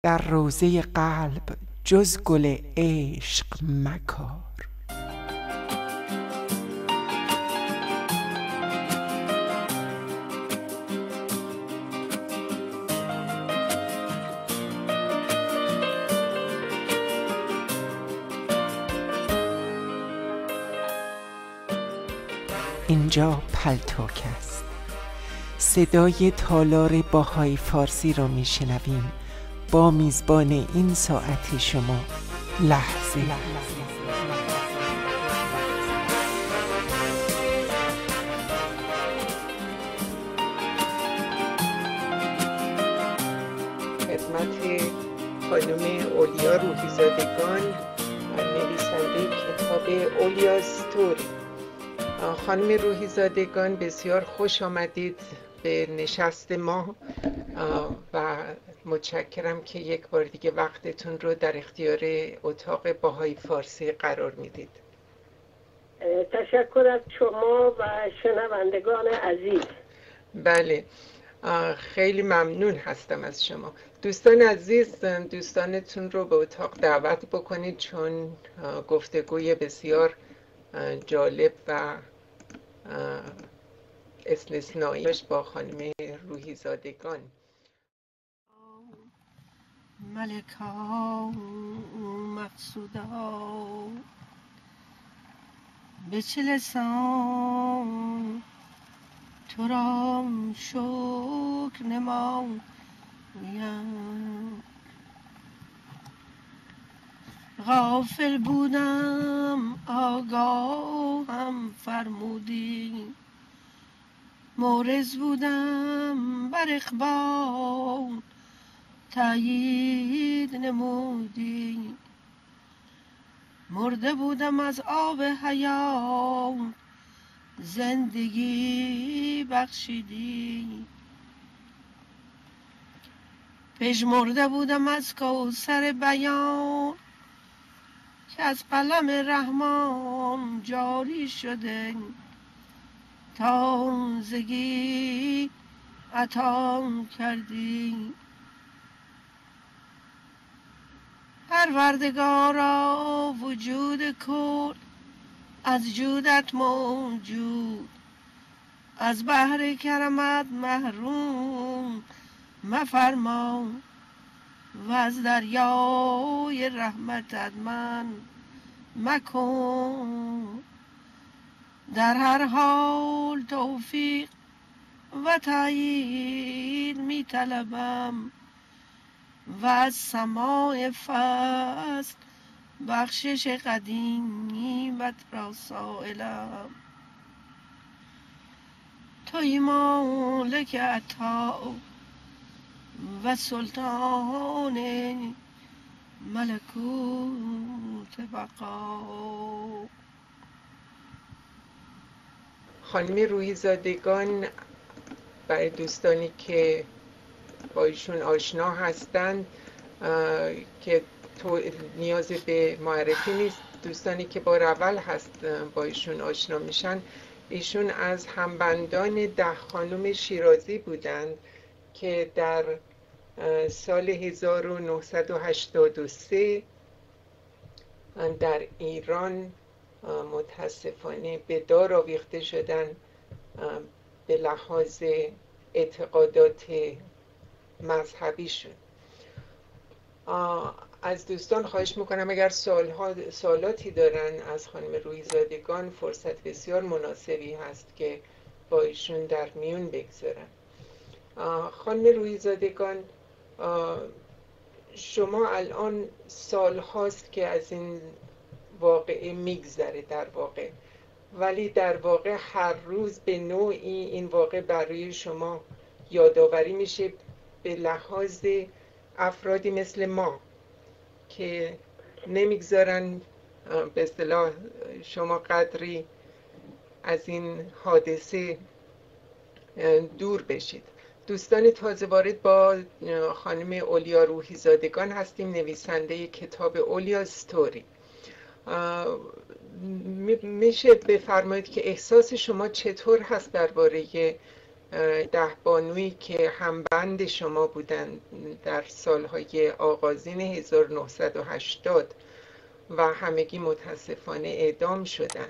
در روضه قلب جز گل عشق مکار. اینجا پالتوک است. صدای تالار باهای فارسی را میشنویم با میزبان این ساعت شما، لحظه. خدمت خانم اولیا روحیزادگان، نویسنده کتاب اولیا ستوری. خانم روحیزادگان، بسیار خوش آمدید به نشست ما و متشکرم که یک بار دیگه وقتتون رو در اختیار اتاق باهای فارسی قرار میدید. تشکر از شما و شنوندگان عزیز. بله، خیلی ممنون هستم از شما. دوستان عزیز، دوستانتون رو به اتاق دعوت بکنید چون گفتگوی بسیار جالب و استثنایی با خانم روحیزادگان. ملکا مقصودا به چه لسان تو را شکر نمایم، غافل بودم آگاهم فرمودی، مورز بودم بر اخبار تأیید نمودی، مرده بودم از آب حیات زندگی بخشیدی، پژمرده بودم از کوثر بیان که از قلم رحمان جاری شده، تازگی عطا کردی. پروردگارا وجود کل از جودت موجود، از بحر کرمت محروم مفرما و از دریای رحمتت من مکن. در هر حال توفیق و تأیید می طلبم و از سماع فضل بخشش قدیمیت را سائلم. توی مالک عطا و سلطان ملکوت بقا. خانم روحیزادگان، برای دوستانی که با ایشون آشنا هستند که تو نیاز به معرفی نیست، دوستانی که بار اول هست با ایشون آشنا میشن، ایشون از همبندان 10 خانم شیرازی بودند که در سال 1983 در ایران متاسفانه به دار آویخته شدن به لحاظ اعتقادات مذهبیشون. از دوستان خواهش میکنم اگر سوالاتی دارن از خانم روحیزادگان، فرصت بسیار مناسبی هست که با ایشون در میون بگذارن. خانم روحیزادگان، شما الان سال هاست که از این واقعه میگذره در واقع، ولی در واقع هر روز به نوعی این واقع برای شما یادآوری میشه به لحاظ افرادی مثل ما که نمیگذارن به اصطلاح شما قدری از این حادثه دور بشید. دوستان تازه وارد با خانم اولیا روحیزادگان هستیم، نویسنده کتاب اولیا ستوری. میشه بفرمایید که احساس شما چطور هست درباره دهبانویی که همبند شما بودن در سالهای آغازین 1980 و همگی متاسفانه اعدام شدن.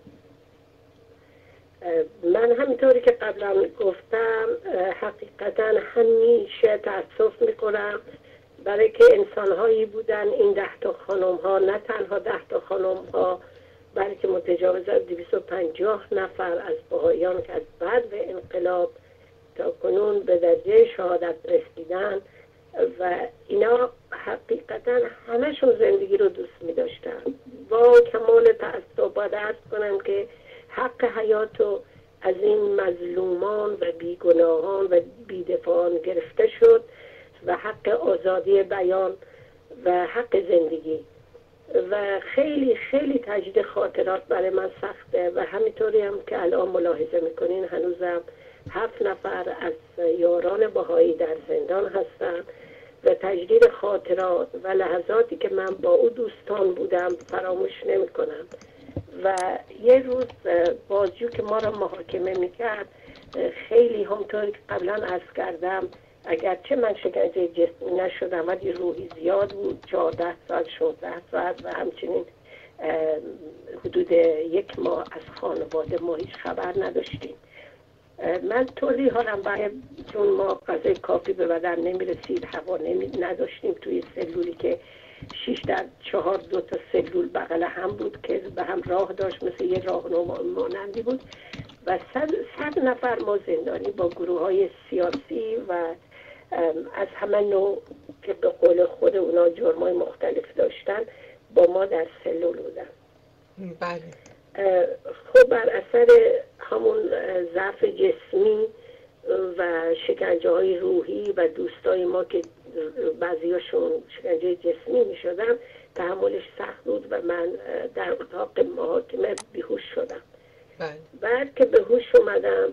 من همینطوری که قبلا گفتم حقیقتا همیشه تأسف میکنم برای که انسانهایی بودن این 10 خانم ها، نه تنها 10 خانم ها بلکه متجاوز از 250 نفر از بهائیان که از بعد انقلاب تا کنون به درجه شهادت رسیدن و اینا حقیقتا همشون زندگی رو دوست می داشتن. با کمال تأسف باید عرض کنم که حق حیات رو از این مظلومان و بیگناهان و بیدفاعان گرفته شد و حق آزادی بیان و حق زندگی و خیلی خیلی تجدید خاطرات برای من سخته و همینطوری هم که الان ملاحظه میکنین هنوزم 7 نفر از یاران بهایی در زندان هستن و تجدید خاطرات و لحظاتی که من با او دوستان بودم فراموش نمی کنم. و یه روز بازجو که ما را محاکمه میکرد خیلی همطور که قبلا عرض کردم اگرچه من شکنجه جسمی نشدم ولی روحی زیاد بود، 14 ساعت 16 ساعت و همچنین حدود 1 ماه از خانواده ما هیچ خبر نداشتیم. من طوری حالم برای چون ما غذای کافی به بدن نمیرسید، هوا نداشتیم توی سلولی که 6 در 4 2 تا سلول بغل هم بود که به هم راه داشت مثل یه راهنما مانندی بود و 100 نفر ما زندانی با گروه های سیاسی و از همه نوع که به قول خود اونا جرمای مختلف داشتن با ما در سلول بودن. بله. خب بر اثر همون ضعف جسمی و شکنجه های روحی و دوستای ما که بعضیاشون شکنجه جسمی می شدن تحملش سخت بود و من در اتاق محاکمه بیهوش شدم. بعد که به هوش اومدم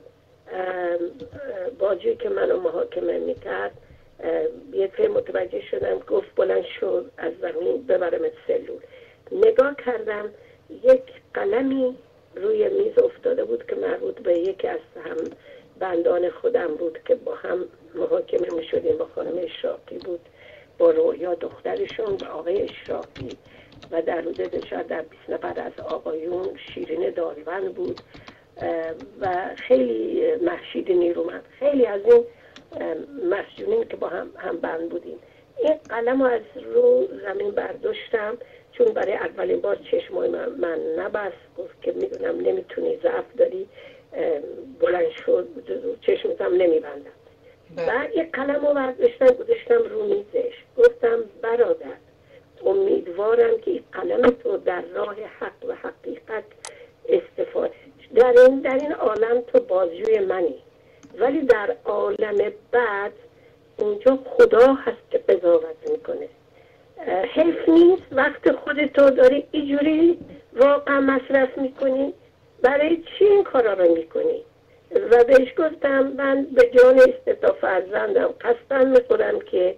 باجی که منو محاکمه میکرد یه دفعه متوجه شدم، گفت بلند شو از زمین ببرمت سلول. نگاه کردم یک قلمی روی میز افتاده بود که مربوط به یکی از هم بندان خودم بود که با هم محاکمه می شدیم. با خانم اشراقی بود، با رویا دخترشون و آقای اشراقی و در حدود شاید در 20 نفر از آقایون، شیرین داروند بود و خیلی محشید نیرومند، خیلی از این مسجونین که با هم بند بودیم. این قلم رو از رو زمین برداشتم چون برای اولین بار چشمای من نبست، گفت که میدونم نمیتونی، ضعف داری، بلند شد، چشمتم نمیبندم. بعد یک قلم رو برداشتم گذاشتم رو میزش، گفتم برادر امیدوارم که این قلم تو در راه حق و حقیقت استفاده، در این عالم تو بازجوی منی ولی در عالم بعد اونجا خدا هست که قضاوت میکنه. حیف نیست وقت خودتو داری اینجوری واقعا مصرف میکنی؟ برای چی این کارا رو میکنی؟ و بهش گفتم من به جان استتا فرزندم قسم میخورم که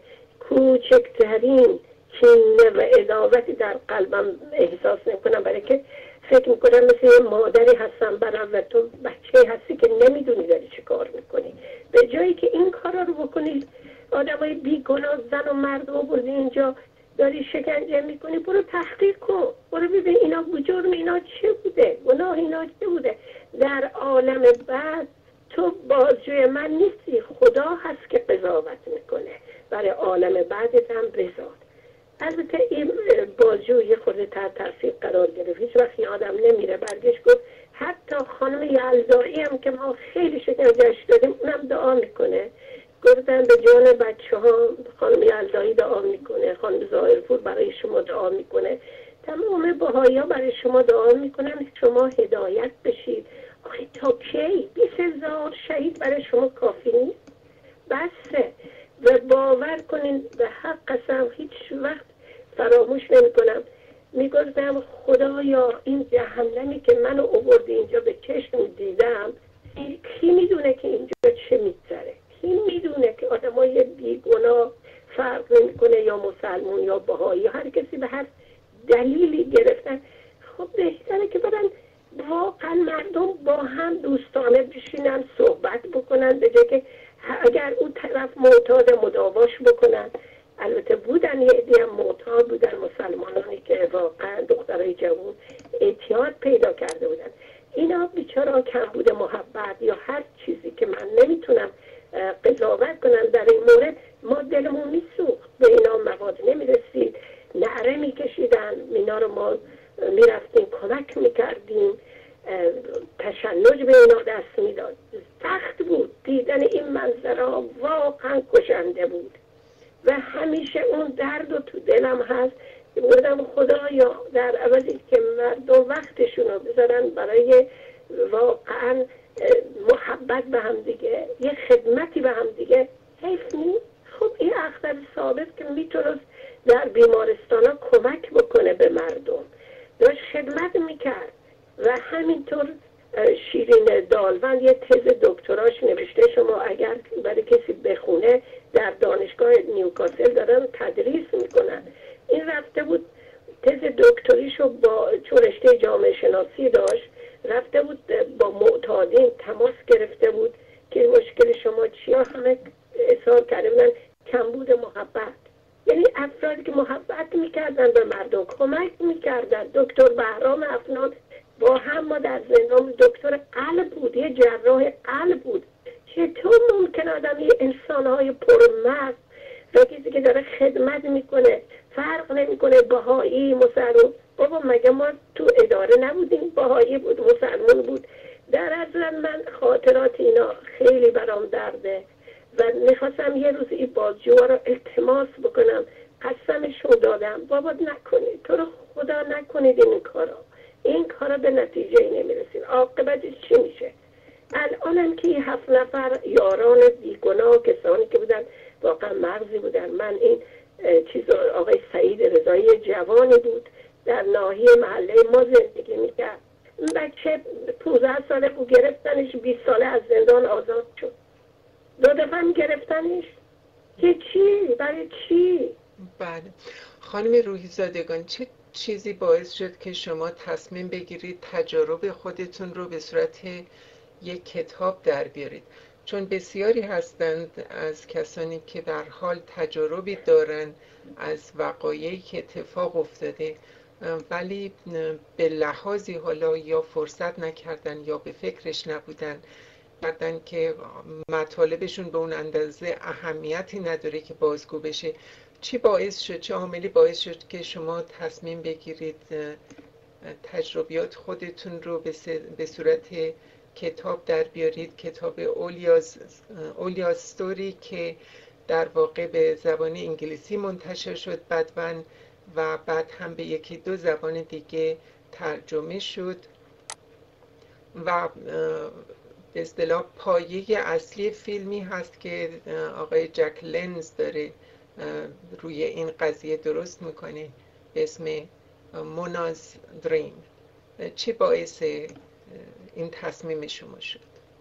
کوچکترین کینه و عداوتی در قلبم احساس نکنم، برای که فکر میکنم مثل یه مادری هستم برام و تو بچه هستی که نمیدونی داری چه کار میکنی. به جایی که این کارا رو بکنی، آدمای بیگناه زن و مرد آوردی اینجا داری شکنجه میکنی، برو تحقیق کن، برو ببین اینا جرم اینا چه بوده، گناه اینا چه بوده. در عالم بعد تو بازجوی من نیستی، خدا هست که قضاوت میکنه، برای عالم بعدت هم بذار. البته این بازجو یه خورده تحت تاثیر قرار گرفت، هیچ وقت یادم نمیره. برگشت گفت حتی خانم یلدایی هم که ما خیلی شکنجهش دادیم اونم دعا میکنه. گفتن به جان بچه ها خانم یلدایی دعا میکنه، خانم ظاهرپور برای شما دعا میکنه، تمام بهایی ها برای شما دعا میکنن شما هدایت بشید. آخه تا کی 20,000 شهید برای شما کافی نیست؟ بسه. و باور کنین به حق قسم هیچ وقت فراموش نمی کنم، میگفتم خدایا این جهنمی که منو آوردی اینجا به چشم دیدم، کی میدونه که اینجا چه میگذره؟ کی میدونه که آدمای بیگناه فرق نمیکنه یا مسلمون یا بهایی، هر کسی به هر دلیلی گرفتن. خب بهتره که برن واقعا مردم با هم دوستانه بشینن صحبت بکنن، به جای که اگر اون طرف معتاد مداواش بکنن. البته بودن یه عده‌ای هم معتاد بودن، مسلمانانی که واقعا دخترای جوان اعتیاد پیدا کرده بودن. اینا بیچاره کمبود محبت یا هر چیزی که من نمیتونم قضاوت کنم در این مورد، ما دلمون میسوخت، به اینا مواد نمیرسید، نعره میکشیدن، اینا رو ما میرفتیم کمک میکردیم، تشنج به اینا دست میداد. سخت بود دیدن این منظره، واقعا کشنده بود و همیشه اون درد و تو دلم هست که بودم خدایا در عوضی که مردم وقتشون رو بذارن برای واقعا محبت به هم دیگه، یه خدمتی به هم دیگه، حیف نیست. خب این اختر ثابت که میتونست در بیمارستان ها کمک بکنه به مردم، داشت خدمت میکرد. و همینطور شیرین دالوند یه تز دکتراش نوشته، شما اگر برای کسی بخونه در دانشگاه نیوکاسل دارن تدریس میکنن. این رفته بود تز دکتریشو با چون رشته جامعه شناسی داشت، رفته بود با معتادین تماس گرفته بود که مشکل شما چیه، همه اظهار کرده بودن کمبود محبت. یعنی افرادی که محبت میکردن به مردم، کمک میکردن. دکتر بهرام افنان با هم ما در زندان، دکتر قلب بود، یه جراح قلب بود. چطور ممکن آدم یه انسانهای پرمغز و کسی که داره خدمت میکنه، فرق نمیکنه بهایی مسلمان؟ بابا مگه ما تو اداره نبودیم؟ بهایی بود، مسلمان بود. در اصلا من خاطرات اینا خیلی برام درده و میخواستم یه روز این بازجوها رو التماس بکنم، قسمشون دادم بابا نکنید، تو رو خدا نکنید این کارا به نتیجه نمیرسید. عاقبتش چی میشه؟ الانم که 7 نفر یاران بیگناه، کسانی که بودن واقعا مغزی بودن، من این چیز آقای سعید رضایی جوانی بود در ناحیه محله ما زندگی میکرد، بچه 15 ساله بود، گرفتنش 20 ساله از زندان آزاد شد. 2 دفعه هم گرفتنش که چی؟ برای چی؟ بله خانم روحیزادگان، چه چیزی باعث شد که شما تصمیم بگیرید تجارب خودتون رو به صورت یک کتاب در بیارید؟ چون بسیاری هستند از کسانی که در حال تجاربی دارن از وقایعی که اتفاق افتاده، ولی به لحاظی حالا یا فرصت نکردن یا به فکرش نبودن که مطالبشون به اون اندازه اهمیتی نداره که بازگو بشه. چی باعث شد، چه عاملی باعث شد که شما تصمیم بگیرید تجربیات خودتون رو به صورت کتاب در بیارید؟ کتاب اولیاز ستوری که در واقع به زبان انگلیسی منتشر شد بعداً و بعد هم به 1-2 زبان دیگه ترجمه شد و به اصطلاح پایه اصلی فیلمی هست که آقای جک لنز داره روی این قضیه درست میکنه به اسم موناز دریم. چه باعث این تصمیم شما شد؟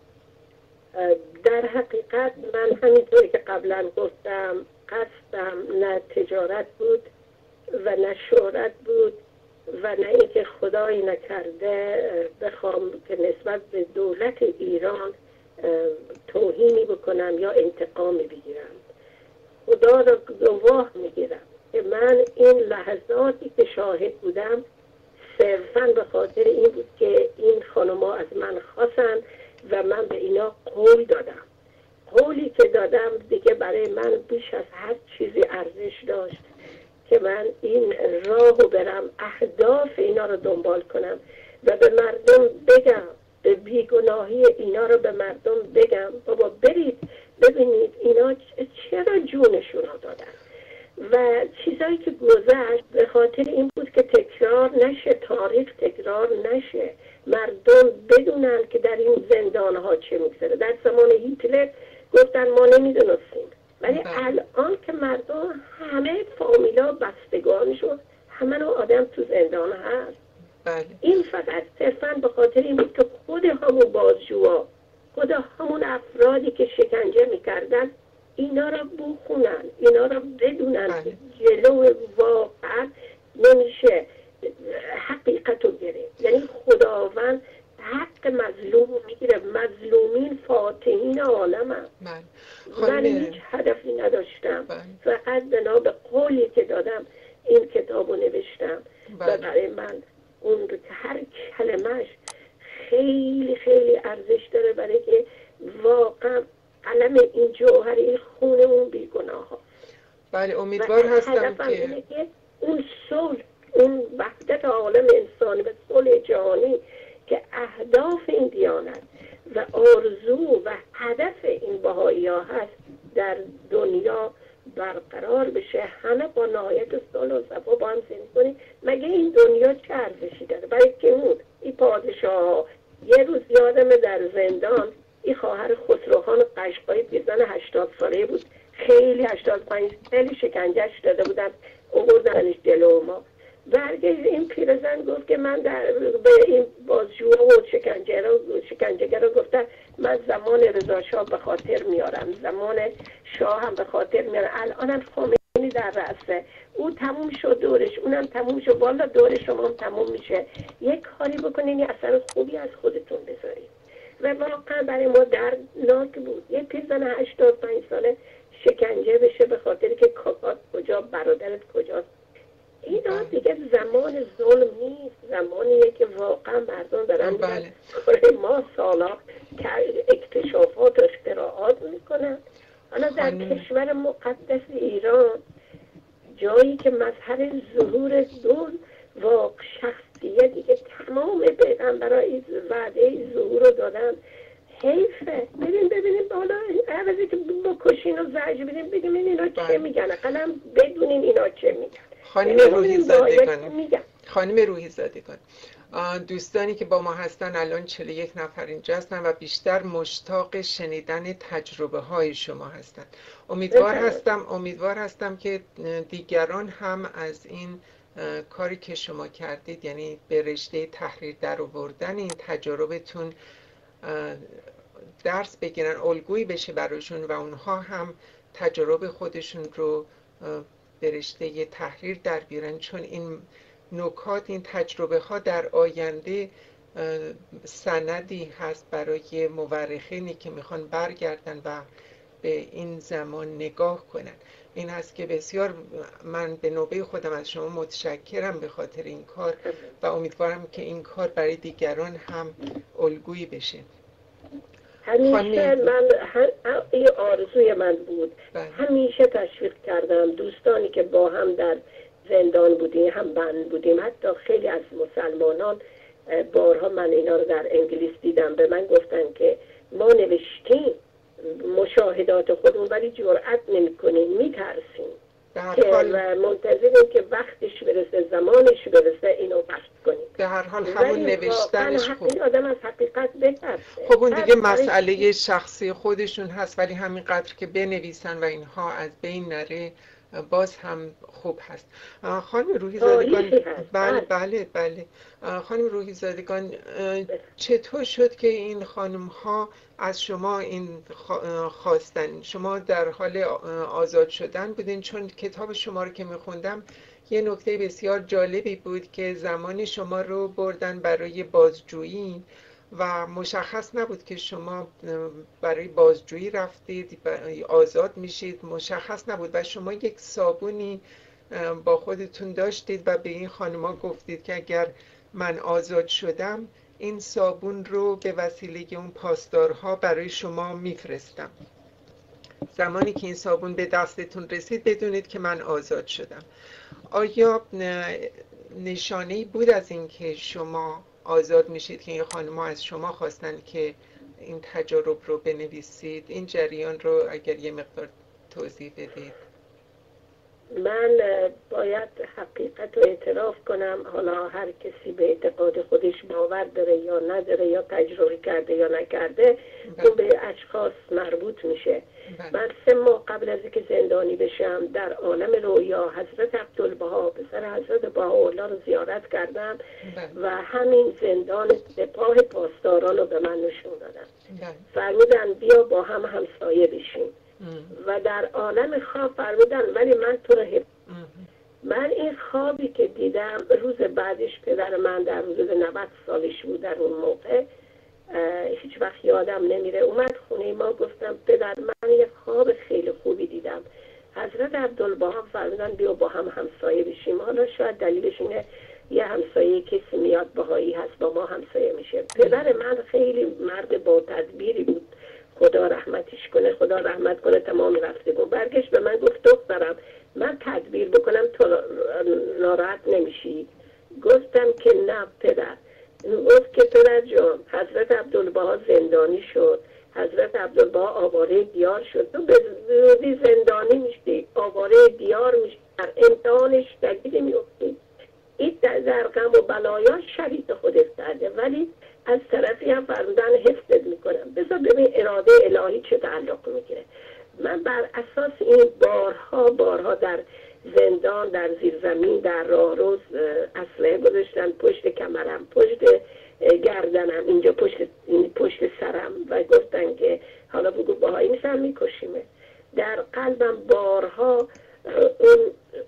در حقیقت من همینطوری که قبلا گفتم قصدم نه تجارت بود و نه شهرت بود و نه اینکه خدایی نکرده بخوام که نسبت به دولت ایران توهینی بکنم یا انتقامی بگیرم. خدا را گواه میگیرم که من این لحظاتی که شاهد بودم صرفاً به خاطر این بود که این خانم‌ها از من خواستن و من به اینا قول دادم. قولی که دادم دیگه برای من بیش از هر چیزی ارزش داشت که من این راهو برم، اهداف اینا رو دنبال کنم و به مردم بگم، به بیگناهی اینا رو به مردم بگم بابا برید ببینید اینا چرا جونشون رو دادن. و چیزایی که گذشت به خاطر این بود که تکرار نشه، تاریخ تکرار نشه، مردم بدونن که در این زندانها چه میگذره. در زمان هیتلر گفتن ما نمیدونستیم، ولی الان که مردم همه فامیلا بستگانشون همه نوع آدم تو زندان هست. این فقط صرفاً به خاطر این بود که خود همون بازجوها، خود همون افرادی که شکنجه میکردن اینا را بخونن، اینا را بدونن که جلو واقعا نمیشه حقیقت رو گرفت. یعنی خداوند امیدوار هستم هدفم که اینه که اون صلح، اون وحدت عالم انسانی و صلح جهانی که اهداف این دیانت و آرزو و هدف این بهائی‌ها هست در دنیا برقرار بشه، همه با نهایت صلح و صفا با هم زندگی کنیم. مگه این دنیا چه ارزشی داره؟ برای که این پادشاه یه روز یادمه در زندان این خواهر خسروخان قشقایی پیرزن 80 ساله بود، خیلی 85 خیلی شکنجهش داده بودن، آوردنش جلو ما. برگشت این پیرزن گفت که من به این بازجوها و شکنجهگرا گفتم من زمان رضا شاه به خاطر میارم، زمان شاه هم به خاطر میارم، الانم خمینی در رأسه، او تموم شد دورش، اونم تموم شد، والا دور شما هم تموم میشه، یک کاری بکنین یه اثر خوبی از خودتون بذارید. و واقعا برای ما دردناک بود یه پیرزن 85 ساله شکنجه بشه به خاطر که کاکات کجا، برادرت کجاست. اینا دیگه زمان ظلم نیست، زمانیه که واقعا مردم دارن برای ما سالا اکتشافات و اختراعات میکنن. حالا در کشور مقدس ایران، جایی که مظهر ظهور دون و شخصیه دیگه تمام پیغمبرای وعده ظهور رو دادن، حیفه. ببینیم بالا عوضی که بکشین و زجر بدین بگیم اینا چه میگن، قلم بدونین اینا چه میگن. خانم روحی زادگان، دوستانی که با ما هستن الان 41 نفر اینجا هستن و بیشتر مشتاق شنیدن تجربه های شما هستن. امیدوار هستم که دیگران هم از این کاری که شما کردید، یعنی به رشته تحریر در آوردن این تجربتون درس بگیرن، الگویی بشه براشون و اونها هم تجربه خودشون رو به رشته تحریر در بیارن، چون این نکات، این تجربه ها در آینده سندی هست برای مورخینی که میخوان برگردن و به این زمان نگاه کنن. این هست که بسیار من به نوبه خودم از شما متشکرم به خاطر این کار و امیدوارم که این کار برای دیگران هم الگویی بشه. همیشه من این آرزوی من بود، همیشه تشویق کردم دوستانی که با هم در زندان بودیم، هم بند بودیم، حتی خیلی از مسلمانان، بارها من اینا رو در انگلیس دیدم، به من گفتن که ما نوشتیم مشاهدات خودمون ولی جرأت نمی‌کنیم، میترسیم که منتظریم که وقتش برسه، زمانش برسه اینو بحث کنیم. به هر حال همون نوشتنش خوب. آدم از حقیقت بترسه. خب اون دیگه مسئله شخصی خودشون هست، ولی همینقدر که بنویسن و اینها از بین نره باز هم خوب هست. خانم روحی زادگان، بله خانم روحی زادگان، چطور شد که این خانم ها از شما این خواستن؟ شما در حال آزاد شدن بودین؟ چون کتاب شما رو که میخوندم یه نکته بسیار جالبی بود که زمانی شما رو بردن برای بازجویی و مشخص نبود که شما برای بازجویی رفتید، آزاد میشید، مشخص نبود و شما یک صابونی با خودتون داشتید و به این خانم‌ها گفتید که اگر من آزاد شدم این صابون رو به وسیله اون پاسدارها برای شما میفرستم. زمانی که این صابون به دستتون رسید بدونید که من آزاد شدم. آیا نشانه‌ای بود از این که شما آزاد میشید که این خانم‌ها از شما خواستن که این تجارب رو بنویسید؟ این جریان رو اگر یه مقدار توضیح بدید. من باید حقیقت رو اعتراف کنم، حالا هر کسی به اعتقاد خودش باور داره یا نداره، یا تجربه کرده یا نکرده، اون به اشخاص مربوط میشه. من 3 ماه قبل از اینکه زندانی بشم در عالم رویا حضرت عبدالبها پسر حضرت بهاءالله رو زیارت کردم و همین زندان سپاه پاسداران رو به من نشون دادن. فرمودن بیا با هم همسایه بشیم و در عالم خواب فرمودن ولی من تو رو من این خوابی که دیدم روز بعدش پدر من در حدود 90 سالش بود در اون موقع، هیچ وقت یادم نمیره، اومد خونه ما، گفتم پدر من یه خواب خیلی خوبی دیدم. حضرت عبدالبها فرمودن بیا با هم همسایه بشیم. حالا شاید دلیلش اینه یه همسایه کسی میاد بهایی هست با ما همسایه میشه. پدر من خیلی مرد با تدبیری بود، خدا رحمتش کنه، خدا رحمت کنه، تمام رفتگان. برگشت به من گفت دخترم من تدبیر بکنم تو ناراحت نمیشی؟ گفتم که نه پدر. گفت که پدر جان، حضرت عبدالبها زندانی شد، حضرت عبدالبها آواره دیار شد، تو به زودی زندانی میشی، آواره دیار میشی، در امتحان شدیدی میفتی. این در غم و بلایا شریک خودت کرده، ولی از طرفی هم فرمودن حفظت میکنم. بذار ببین اراده الهی چه تعلق میگیره. من بر اساس این بارها در زندان، در زیرزمین، در راهرو اسلحه گذاشتن پشت کمرم، پشت گردنم، اینجا پشت سرم و گفتن که حالا بگو باهایی نیستم میکشیمه. در قلبم بارها اون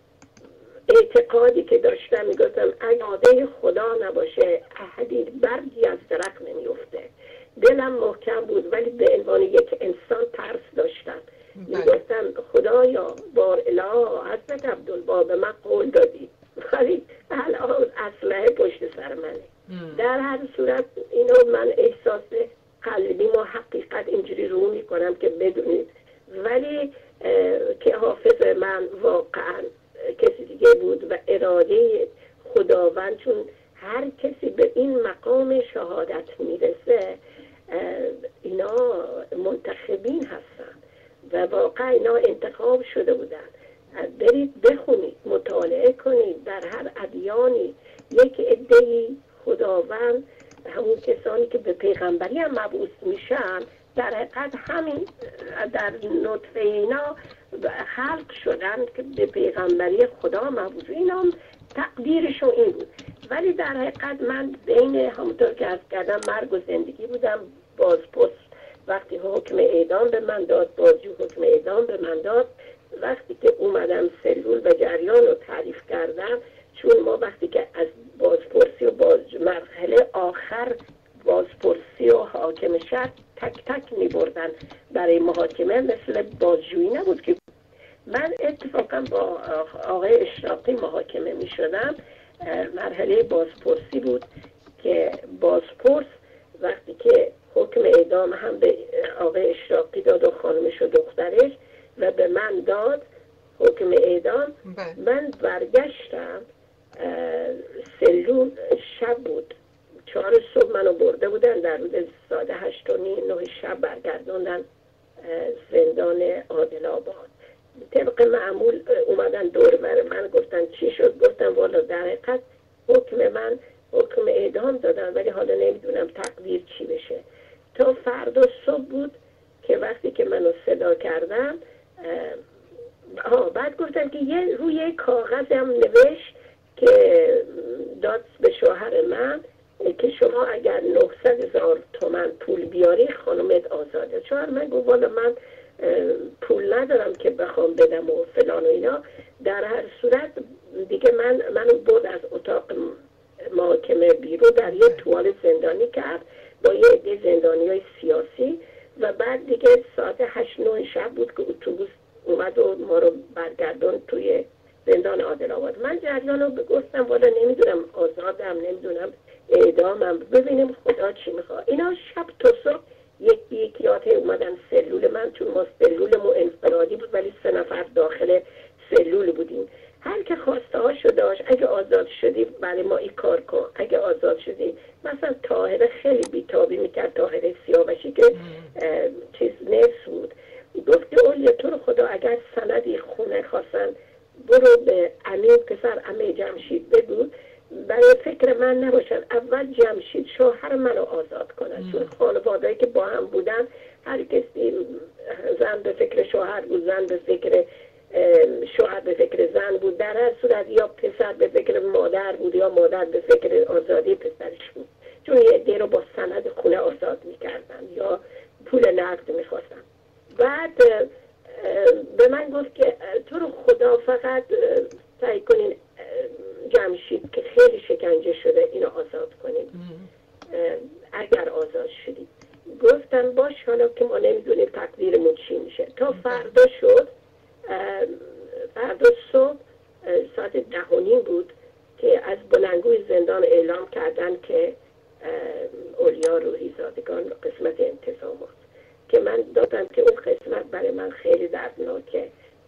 اعتقادی که داشتم میگفتم اراده خدا نباشه احدی برگی از درخت نمیفته. دلم محکم بود ولی به عنوان یک انسان ترس داشتم. میگفتم خدایا بار اله حضرت عبدالبها به من قول دادی ولی الان اسلحه پشت سر منه. در هر صورت اینو من احساس قلبی ما حقیقت اینجوری رو میکنم که بدونید، ولی که حافظ من واقعا کسی دیگه بود و اراده خداوند، چون هر کسی به این مقام شهادت میرسه اینا منتخبین هستن و واقعا اینا انتخاب شده بودن. برید بخونید، مطالعه کنید، در هر ادیانی یک عده‌ای خداوند همون کسانی که به پیغمبری هم مبعوث میشن در حقیقت همین در نطفه اینا خلق شدن که به پیغمبری خدا مبعوث، اینا هم تقدیرشون این بود. ولی در حقیقت من بین همونطور که عرض کردم مرگ و زندگی بودم. بازپرس وقتی حکم اعدام به من داد، بازجو حکم اعدام به من داد. وقتی که اومدم سلول و جریان رو تعریف کردم، چون ما وقتی که از بازپرسی و مرحله آخر بازپرسی و حاکم شهر تک تک می بردن برای محاکمه، مثل بازجویی نبود که من اتفاقا با آقای اشراقی محاکمه می شدم. مرحله بازپرسی بود که بازپرس وقتی که حکم اعدام هم به آقای اشراقی داد و خانمش و دخترش و به من داد حکم اعدام، من برگشتم سلول. شب بود، 4 صبح منو برده بودن، در حدود ساعت 8 و 9 شب برگردوندن زندان عادل آباد. طبق معمول اومدن دور بر من گفتن چی شد؟ گفتم والا در حقیقت حکم اعدام دادن ولی حالا نمیدونم تقدیر چی بشه. تا فردا صبح بود که وقتی که منو صدا کردم بعد گفتن که روی کاغذ هم نوشت که داد به شوهر من که شما اگر 900,000 تومان پول بیاری خانمت آزاده. شوهر من گفت والا من پول ندارم که بخوام بدم و فلان و اینا. در هر صورت دیگه منو برد از اتاق محاکمه بیرون، در یه توال زندانی کرد با یه عده زندانیای سیاسی و بعد دیگه ساعت 8-9 شب بود که اتوبوس اومد و ما رو برگردون توی زندان عادل آباد. من جریان رو گفتم والا نمیدونم آزادم، نمیدونم اعدامم، ببینیم خدا چی میخواد. اینا شب تا صبح یکیات اومدن سلول من، چون ما سلولمون انفرادی بود ولی 3 نفر داخل سلول بودیم. هر که خواسته هاشو داشت، اگه آزاد شدی برای ما این کار کن، اگه آزاد شدی مثلا طاهره خیلی بیتابی میکرد، طاهره سیاوشی که چیز نفس بود، گفت اولیه تو رو خدا اگر سندی خونه خواستن برو به امین پسر امی جمشید بگو برای فکر من نباشن، اول جمشید شوهر منو آزاد کنن. چون خانوادهایی که با هم بودن هر کسی زن به فکر شوهر بود، زن به فکر شوهر به فکر زن بود، در هر صورت یا پسر به فکر مادر بود یا مادر به فکر آزادی پسرش بود، چون یه عده رو با سند خونه آزاد میکردن یا پول نقد میخواستن. بعد به من گفت که تو رو خدا فقط سعی کنین جمشید که خیلی شکنجه شده اینو آزاد کنین اگر آزاد شدید. گفتم باش، حالا که ما نمیدونیم تقدیرمون چی میشه. تا فردا شد، فردا صبح ساعت 10:30 بود که از بلندگوی زندان اعلام کردن که اولیا روحی زادگان قسمت انتظامات، که من دادم که اون قسمت برای من خیلی دردناکه.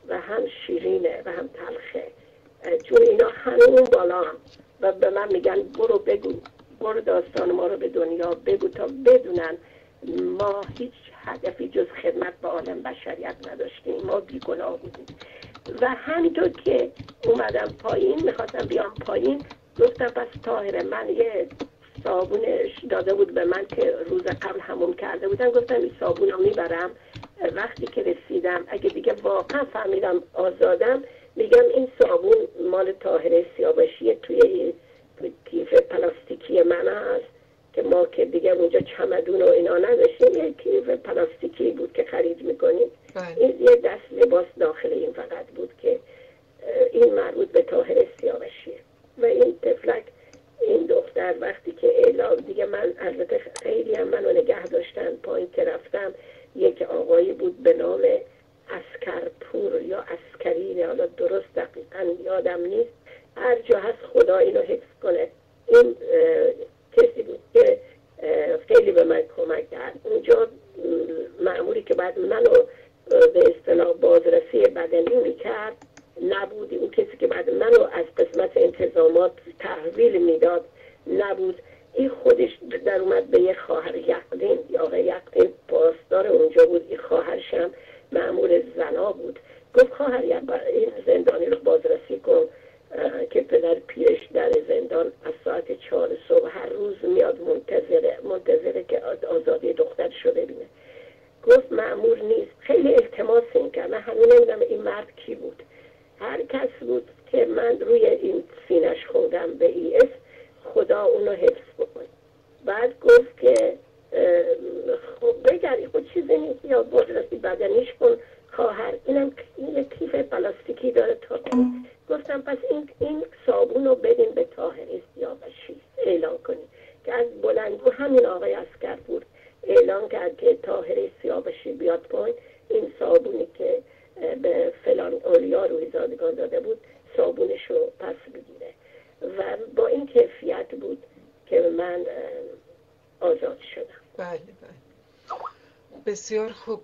و هم شیرینه و هم تلخه، چون اینا همه اون بالا هم و به من میگن برو بگو، برو داستان ما رو به دنیا بگو تا بدونن ما هیچ هدفی جز خدمت به عالم بشریت نداشتیم، ما بیگناه بودیم. و همینطور که اومدم پایین، میخواستم بیام پایین، گفتم پس طاهره، من یه صابونش داده بود به من که روز قبل حموم کرده بودم، گفتم این صابون رو میبرم، وقتی که رسیدم اگه دیگه واقعا فهمیدم آزادم، میگم این صابون مال طاهره سیاوشیه، توی این کیف پلاستیکی من هست که ما که دیگه اونجا چمدون و اینا نداشتیم، یه کیف پلاستیکی بود که خرید میکنیم. این یه دست لباس داخل این فقط بود که این مربوط به طاهره سیاوشیه. و این طفلک، این دختر وقتی که اعلام دیگه، من البته خیلی هم منو نگه داشتن، پایین که رفتم یک آقایی بود به نام اسکرپور یا اسکری، حالا درست دقیقا یادم نیست، هر جا هست خدا اینو حفظ کنه. این کسی بود که خیلی به من کمک کرد. اونجا مأموری که بعد منو به اصطلاح بازرسی بدنی میکرد نبود، اون کسی که بعد منو از قسمت انتظامات تحویل میداد نبود. این خودش در اومد به یه خواهر یقدین، یا آقای یقدین پاسدار اونجا بود، این خواهرش هم مأمور زنا بود، گفت خواهر این زندانی رو بازرسی کن که پدر پیرش در زندان از ساعت 4 صبح هر روز میاد منتظره که آزادی دختر شو ببینه. گفت مأمور نیست. خیلی التماس این کرد، من همین نمیدونم این مرد کی بود، هر کس بود که من روی این سینش خوندم به ایس، خدا اونو حفظ بکن. بعد گفت که خب بگردی خود چیزی نیست، یا بازرسی بدنیش کن خواهر، اینم این کیف پلاستیکی داره تا گفتم پس این صابون رو بدین به طاهره سیاوشی اعلان کنید که از بلندگو همین آقای اسکرپور اعلان کرد که طاهره سیاوشی بیاد پایین، این صابونی که به فلان اولیا رویزادگان داده بود صابونش رو پس بگیره. و با این کیفیت بود که من آزاد شدم. بله بله، بسیار خوب.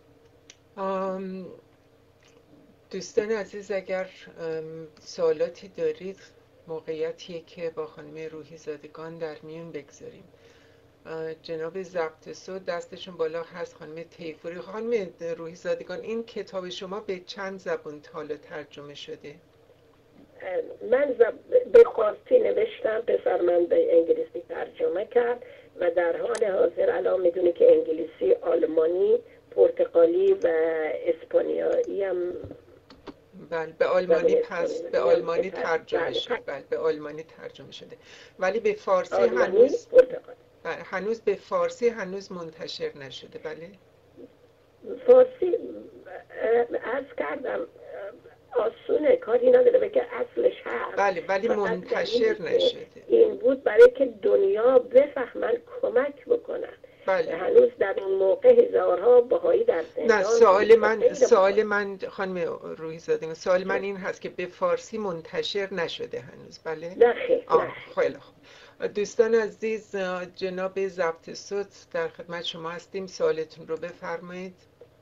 دوستان عزیز، اگر سوالاتی دارید، موقعیتیه که با خانم روحی زادگان در میون بگذاریم. جناب ضبط صوت دستشون بالا هست، خانم تیفوری. خانم روحی زادگان، این کتاب شما به چند زبان تا حالا ترجمه شده؟ من به فارسی نوشتم، پسر من به انگلیسی ترجمه کرد و در حال حاضر الان میدونی که انگلیسی، آلمانی، پرتغالی و اسپانیایی هم بله به آلمانی به آلمانی ترجمه شده. بله به آلمانی ترجمه شده، ولی به فارسی هنوز به فارسی هنوز منتشر نشده. بله فارسی عرض کردم آسونه، کاری نداره که اصلش هست. بله ولی منتشر نشده. این بود برای که دنیا بفهمن، کمک بکنن. بله. هنوز در اون موقع هزارها بهایی در زندان. نه، سوال من خانم روحی زاده، سوال من این هست که به فارسی منتشر نشده هنوز. بله نه خیلی خوب. دوستان عزیز، جناب ضبط صوت در خدمت شما هستیم، سوالتون رو بفرمایید.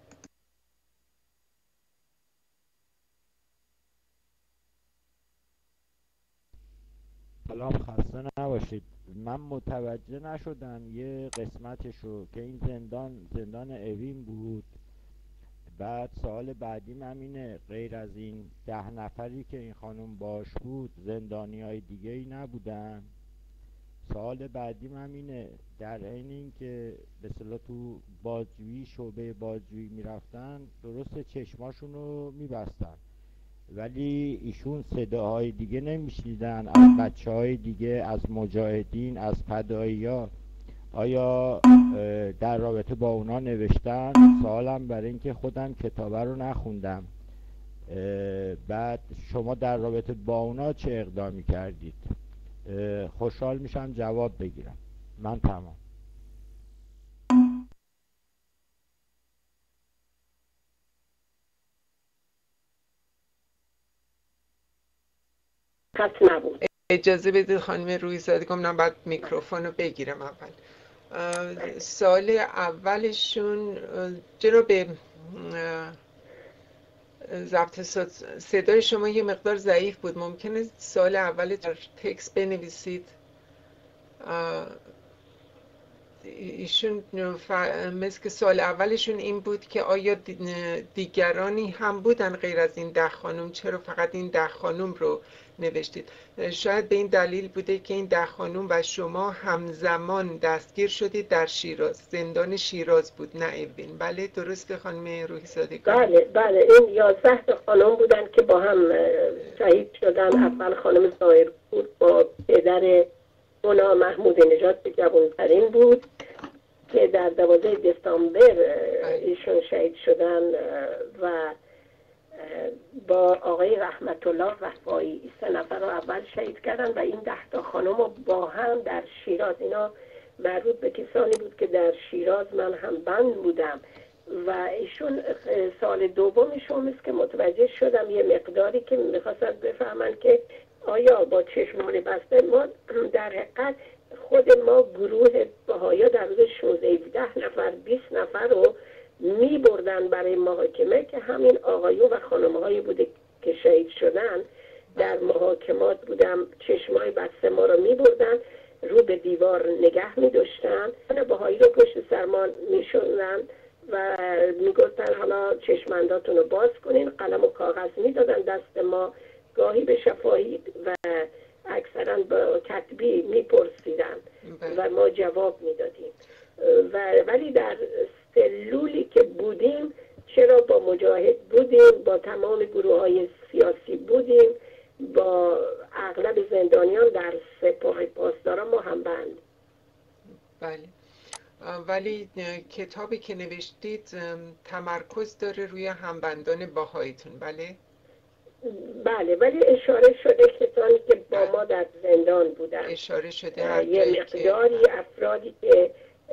سلام، خسته نباشید. من متوجه نشدم یه قسمتشو که این زندان اوین بود. بعد سوال بعدیم همینه، غیر از این 10 نفری که این خانم باش بود زندانی های دیگه ای نبودن؟ سوال بعدیم همینه، در عین این که به اصطلاح تو بازجویی، شعبه بازجویی میرفتن، درسته چشماشون رو میبستن ولی ایشون صداهای دیگه نمیشنیدن از بچه‌های دیگه، از مجاهدین، از فدایی‌ها. آیا در رابطه با اونا نوشتن؟ سوالم برای این که خودم کتابه رو نخوندم. بعد شما در رابطه با اونا چه اقدامی کردید؟ خوشحال میشم جواب بگیرم. من تمام. نبود. اجازه بدید خانم روحی زادگان، من بعد میکروفون رو بگیرم. اول سوال اولشون جناب ضبط صدای شما یه مقدار ضعیف بود. ممکنه سال اول در تکست بنویسید. ایشون مثل که سال اولشون این بود که آیا دیگرانی هم بودن غیر از این 10 خانم، چرا فقط این 10 خانم رو نوشتید؟ شاید به این دلیل بوده که این 10 خانم و شما همزمان دستگیر شدید در شیراز، زندان شیراز بود نه اوین. بله درسته خانم روحیزادگان؟ بله این 11 خانم بودن که با هم شهید شدن. اول خانم ظاهرپور با پدر مونا محمود نژاد که جوان‌ترین بود که در 12 دسامبر ایشون شهید شدن و با آقای رحمت الله وفایی 3 نفر رو اول شهید کردن و این 10 تا خانم رو با هم در شیراز، اینا مربوط به کسانی بود که در شیراز من هم بند بودم و ایشون سال دومشون است که متوجه شدم یه مقداری که میخواستن بفهمن که آیا با چشمان بسته ما در حقیقت خود ما گروه بهایا در روز 16 نفر 20 نفر رو می بردن برای محاکمه که همین آقایون و خانم‌هایی بوده که شهید شدن. در محاکمات بودم، چشمای بسته ما رو می بردن، رو به دیوار نگه می داشتن، بهایی رو پشت سرمان می شدن و می گفتن حالا چشمنداتون رو باز کنین، قلم و کاغذ می دادن دست ما، گاهی به شفاهی و اکثرا با کتبی می پرسیدن و ما جواب می دادیم. ولی در سلولی که بودیم، چرا با مجاهد بودیم، با تمام گروه های سیاسی بودیم، با اغلب زندانیان در سپاه پاسداران ما هم بند. بله ولی کتابی که نوشتید تمرکز داره روی همبندان بهاییتون. بله بله ولی اشاره شده کسانی که با ما در زندان بودن، اشاره شده هر یه مقداری افرادی که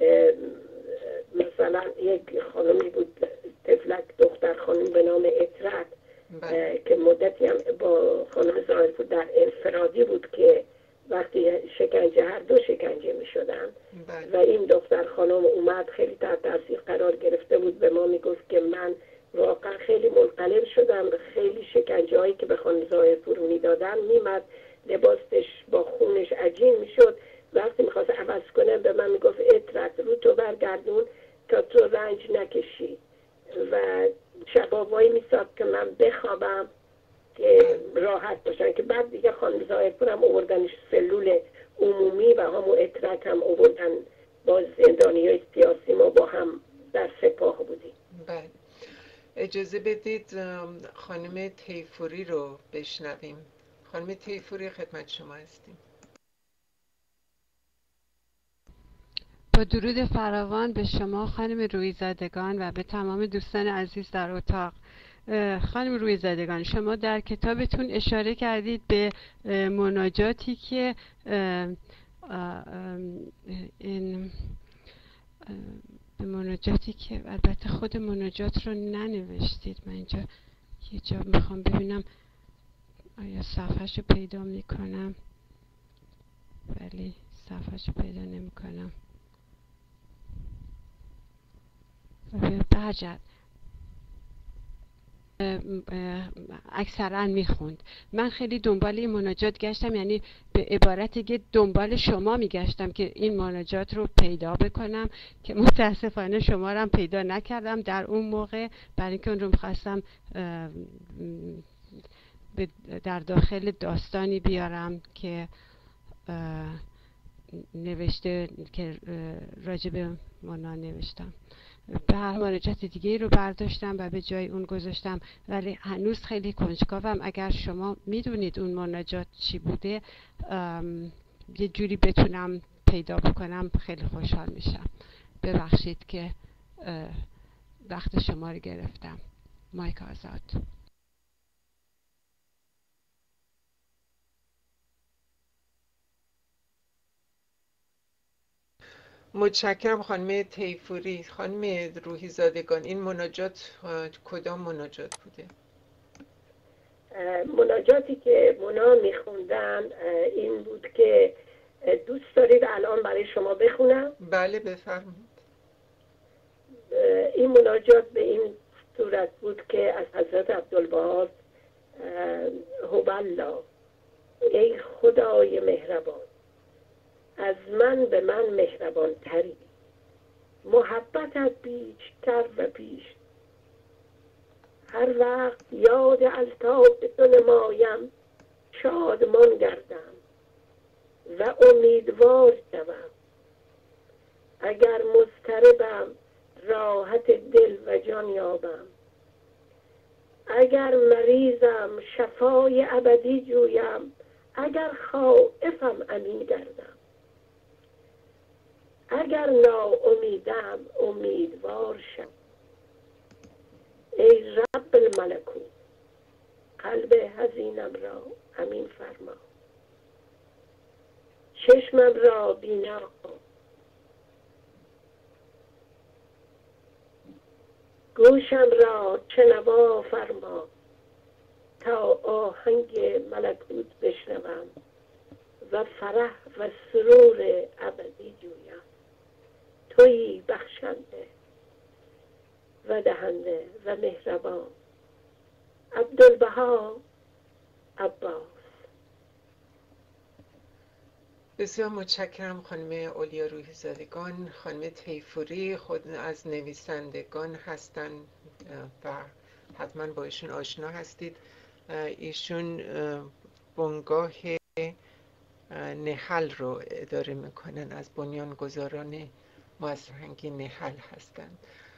مثلا یک خانمی بود تفلک دختر خانم به نام اطرت که مدتی هم با خانم ظاهرپور در انفرادی بود که وقتی شکنجه هر دو شکنجه می شدن و این دختر خانم اومد خیلی تحت تاثیر قرار گرفته بود، به ما می گفت که من واقعا خیلی منقلب شدم، خیلی شکنجه هایی که به خانم ظاهرپور می دادن میمد لباسش با خونش عجین می شد، وقتی میخواست عوض کنه به من میگفت اطرت رو تو برگردون تا تو رنج نکشی و شبابایی میساد که من بخوابم که راحت باشن، که بعد دیگه خانم ظاهرپور هم آوردنش سلول عمومی و همون اطرت هم آوردن با زندانی های سیاسی، ما با هم در سپاه بودیم. بله اجازه بدید خانم تیفوری رو بشنویم. خانم تیفوری خدمت شما هستیم. با درود فراوان به شما خانم رویزادگان و به تمام دوستان عزیز در اتاق. خانم رویزادگان، شما در کتابتون اشاره کردید به مناجاتی که به مناجاتی که البته خود مناجات رو ننوشتید. من اینجا یه جا میخوام ببینم آیا صفحه‌ش رو پیدا میکنم، ولی صفحه‌ش رو پیدا نمیکنم. برجد اکثرا میخوند. من خیلی دنبال این مناجات گشتم، یعنی به عبارت دیگه دنبال شما میگشتم که این مناجات رو پیدا بکنم که متاسفانه شما رو هم پیدا نکردم در اون موقع، برای اینکه اون رو میخواستم در داخل داستانی بیارم که نوشته که راجب مونا نوشتم. به هر مناجات دیگه رو برداشتم و به جای اون گذاشتم، ولی هنوز خیلی کنجکاوم. اگر شما میدونید اون مناجات چی بوده یه جوری بتونم پیدا بکنم خیلی خوشحال میشم. ببخشید که وقت شما رو گرفتم. مایک آزاد. متشکرم خانم تیفوری. خانم روحیزادگان، این مناجات کدام مناجات بوده؟ مناجاتی که مونا میخوندن این بود که دوست دارید الان برای شما بخونم؟ بله بفرمایید. این مناجات به این صورت بود که از حضرت عبدالبها هوالله، ای خدای مهربان، از من به من مهربان تری، محبتت بیشتر و بیش، هر وقت یاد الطاف تو نمایم شادمان گردم و امیدوار شوم. اگر مضطربم راحت دل و جان یابم، اگر مریضم شفای ابدی جویم، اگر خائفم امین گردم، اگر ناامیدم امیدوار شم. ای رب الملکوت، قلب حزینم را امین فرما، چشمم را بینا کن، گوشم را شنوا فرما، تا آهنگ ملکوت بشنوم و فرح و سرور ابدی جویم. تویی بخشنده و دهنده و مهربان. عبدالبها عباس. بسیار متشکرم خانم اولیا روحی زادگان. خانم تیفوری خود از نویسندگان هستن و حتما با ایشون آشنا هستید. ایشون بنگاه نحل رو اداره میکنن، از بنیانگذاران مؤسسه نحل هستند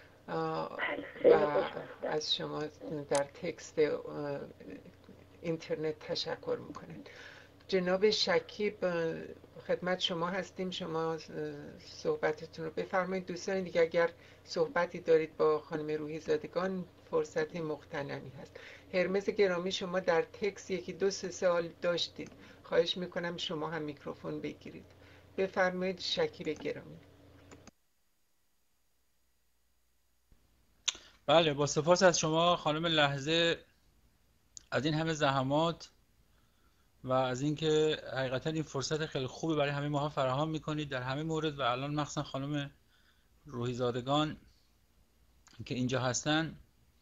و از شما در تکست اینترنت تشکر میکنن. جناب شکیب خدمت شما هستیم، شما صحبتتون رو بفرمایید. دوستان دیگه اگر صحبتی دارید با خانم روحی زادگان فرصت مغتنمی هست. هرمز گرامی شما در تکس 1-2 سوال داشتید، خواهش میکنم شما هم میکروفون بگیرید. بفرمایید شکیب گرامی. بله، با سپاس از شما خانم لحظه از این همه زحمات و از اینکه حقیقتا این فرصت خیلی خوبی برای همه ما فراهم میکنید در همه مورد و الان مخصوصا خانم روحی زادگان که اینجا هستن.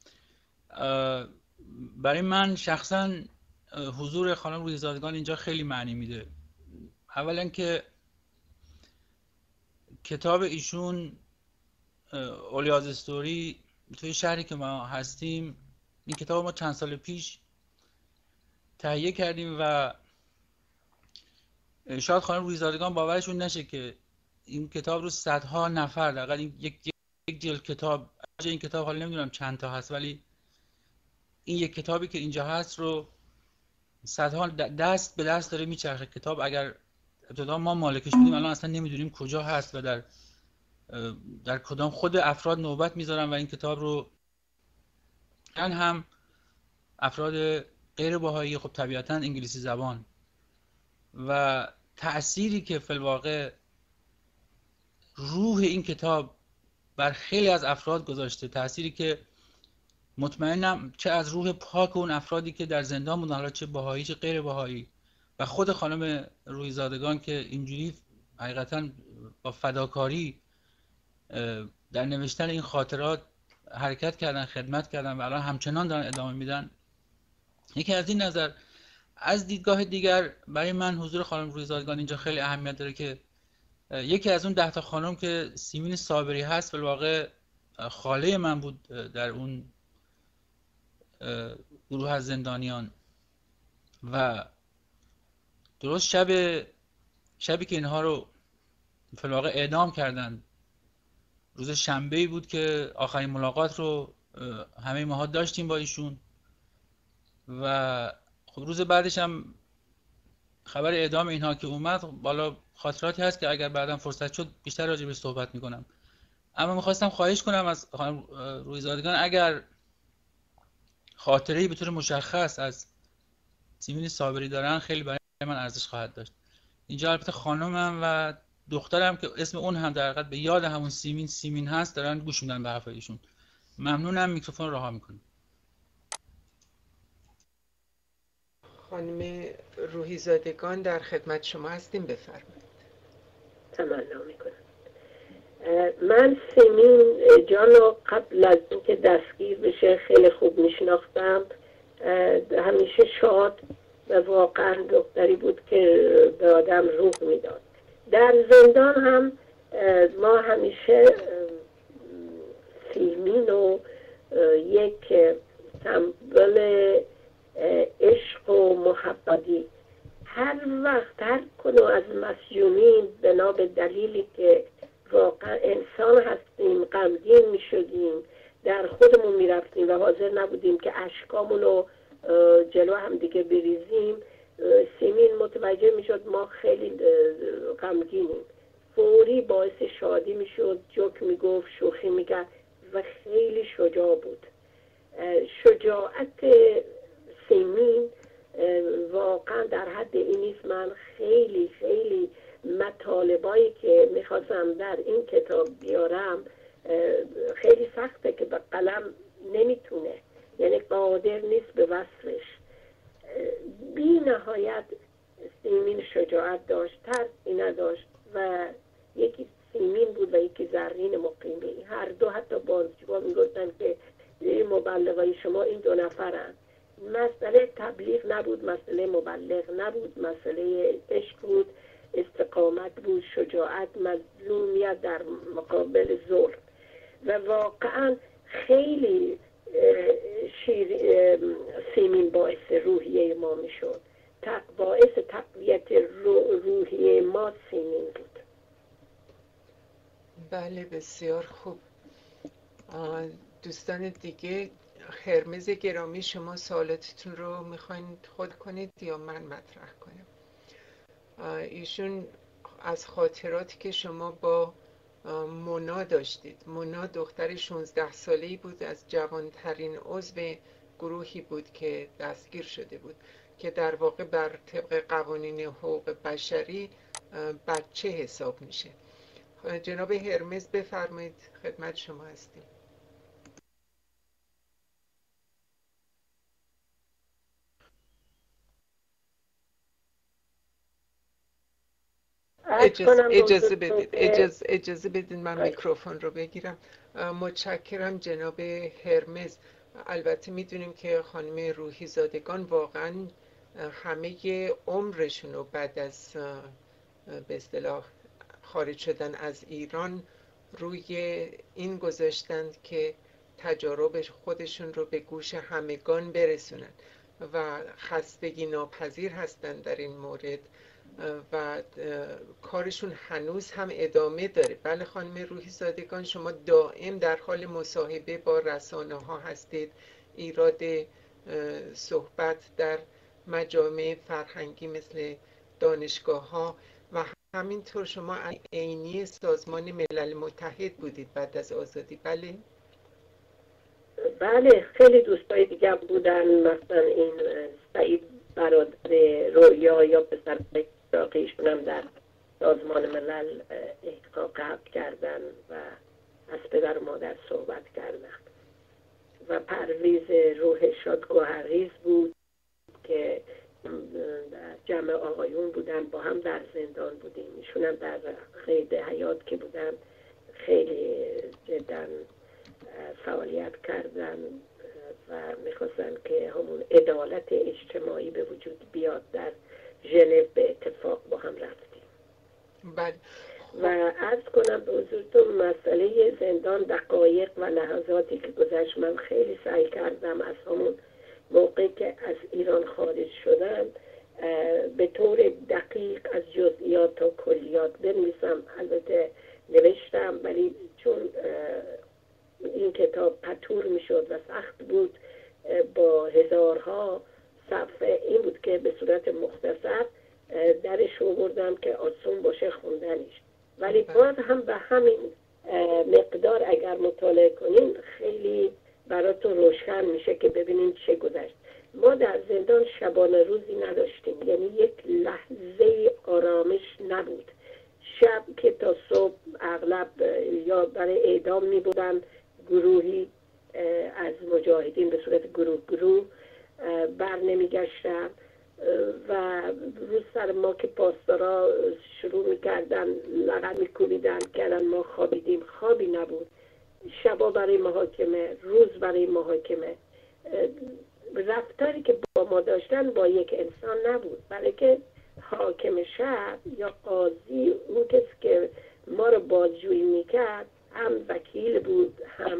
برای من شخصا حضور خانم روحی زادگان اینجا خیلی معنی میده. اولا که کتاب ایشون اولیاز استوری توی شهری که ما هستیم، این کتاب ما چند سال پیش تهیه کردیم و شاید خانم روحی زادگان باورشون نشه که این کتاب رو صدها نفر، دقیقا یک جلد کتاب، این کتاب حالا نمیدونم چند تا هست، ولی این یک کتابی که اینجا هست رو صدها دست به دست داره میچرخه. کتاب اگر ابتدا ما مالکش بودیم الان اصلا نمیدونیم کجا هست و در کدام خود افراد نوبت میذارن و این کتاب رو هم افراد غیر بهایی، خب طبیعتا انگلیسی زبان، و تأثیری که فی الواقع روح این کتاب بر خیلی از افراد گذاشته، تأثیری که مطمئنم چه از روح پاک اون افرادی که در زندان بودن، حالا چه بهایی چه غیر بهایی، و خود خانم روحی زادگان که اینجوری حقیقتا با فداکاری در نوشتن این خاطرات حرکت کردن، خدمت کردن و الان همچنان دارن ادامه میدن. یکی از این نظر. از دیدگاه دیگر برای من حضور خانم روحی زادگان اینجا خیلی اهمیت داره که یکی از اون 10 تا خانم که سیمین صابری هست بالواقع خاله من بود در اون گروه از زندانیان، و درست شبی که اینها رو بالواقع اعدام کردن، روز شنبه‌ای بود که آخرین ملاقات رو همه ماها داشتیم با ایشون و خب روز بعدش هم خبر اعدام اینها که اومد. بالا خاطراتی هست که اگر بعداً فرصت شد بیشتر راجع بهش صحبت میکنم، اما میخواستم خواهش کنم از خانم روحی زادگان اگر خاطره‌ای به طور مشخص از سیمین صابری دارن خیلی برای من ارزش خواهد داشت. اینجا البته خانمم و دخترم که اسم اون هم در حقیقت به یاد همون سیمین هست دارن گوش میدن به حرفای ایشون. ممنونم، میکروفون رها میکنم. خانم روحی زادگان در خدمت شما هستیم، بفرمایید. تمنا میکنم. من سیمین جان رو قبل از اینکه دستگیر بشه خیلی خوب میشناختم. همیشه شاد و واقعا دختری بود که به آدم روح میداد. در زندان هم ما همیشه سیمین رو یک سمبل عشق و محبتی هر وقت هر کنو از مسجونین بنا به دلیلی که واقعا انسان هستیم غمگین می شدیم در خودمون می رفتیم و حاضر نبودیم که اشکامون رو جلو هم دیگه بریزیم، سیمین متوجه می شد ما خیلی غمگینیم، فوری باعث شادی می شد، جوک می گفت، شوخی می کرد و خیلی شجاع بود. شجاعت سیمین واقعا در حد این نیست. من خیلی خیلی مطالبایی که میخواستم در این کتاب بیارم خیلی سخته که به قلم نمیتونه، یعنی قادر نیست به وصفش. بی نهایت سیمین شجاعت داشت، ترسی نداشت و یکی سیمین بود و یکی زرین مقیمی. هر دو حتی بازجوها میگفتن که مبلغای شما این دو نفرن. مسئله تبلیغ نبود، مسئله مبلغ نبود، مسئله عشق بود، استقامت بود، شجاعت، مظلومیت در مقابل ظلم. و واقعا خیلی سیمین باعث روحیه ما می شد، باعث تقویت روحیه ما سیمین بود. بله بسیار خوب. دوستان دیگه، هرمز گرامی، شما سوالاتتون رو میخواین خود کنید یا من مطرح کنم؟ ایشون از خاطراتی که شما با مونا داشتید، مونا دختر 16 ساله‌ای بود، از جوانترین عضو گروهی بود که دستگیر شده بود که در واقع بر طبق قوانین حقوق بشری بچه حساب میشه. جناب هرمز بفرمایید، خدمت شما هستیم. اجازه بدید من میکروفون رو بگیرم. متشکرم جناب هرمز. البته میدونیم که خانم روحی زادگان واقعا همه عمرشون رو بعد از به اصطلاح خارج شدن از ایران روی این گذاشتند که تجارب خودشون رو به گوش همگان برسونن و خستگی ناپذیر هستند در این مورد و کارشون هنوز هم ادامه داره. بله خانم روحی زادگان، شما دائم در حال مصاحبه با رسانه ها هستید، ایراد صحبت در مجامع فرهنگی مثل دانشگاه ها و همینطور شما عینی سازمان ملل متحد بودید بعد از آزادی. بله؟ بله، خیلی دوستای دیگه بودن، مثلا این سعید برادر رویا یا پسر ایشون هم در سازمان ملل احقاق حق کردن و از پدر و مادر صحبت کردن و پرویز روح شاد گوهریز بود که در جمع آقایون بودن، با هم در زندان بودیم. ایشون هم در قید حیات که بودن خیلی جدا فعالیت کردن و میخواستن که همون عدالت اجتماعی به وجود بیاد. در ژنو به اتفاق با هم رفتیم. بله. و عرض کنم به حضورتون مسئله زندان دقایق و لحظاتی که گذشت، من خیلی سعی کردم از همون موقعی که از ایران خارج شدم به طور دقیق از جزئیات تا کلیات بنویسم. البته نوشتم ولی چون این کتاب پتور میشد و سخت بود با هزارها صفحه، این بود که به صورت مختصر درش آوردم که آسون باشه خوندنش، ولی باز هم به همین مقدار اگر مطالعه کنین خیلی براتون روشن میشه که ببینین چه گذشت. ما در زندان شبانه روزی نداشتیم، یعنی یک لحظه آرامش نبود. شب که تا صبح اغلب یا برای اعدام می بودن گروهی از مجاهدین به صورت گروه بر نمی گشتن و روز سر بر ما که پاسدارا شروع میکردن لغت میکوبیدن کردن ما خوابیدیم. خوابی نبود. شبا برای محاکمه، روز برای محاکمه. رفتاری که با ما داشتن با یک انسان نبود، بلکه حاکم شهر یا قاضی، اون کسی که ما رو بازجویی میکرد، هم وکیل بود،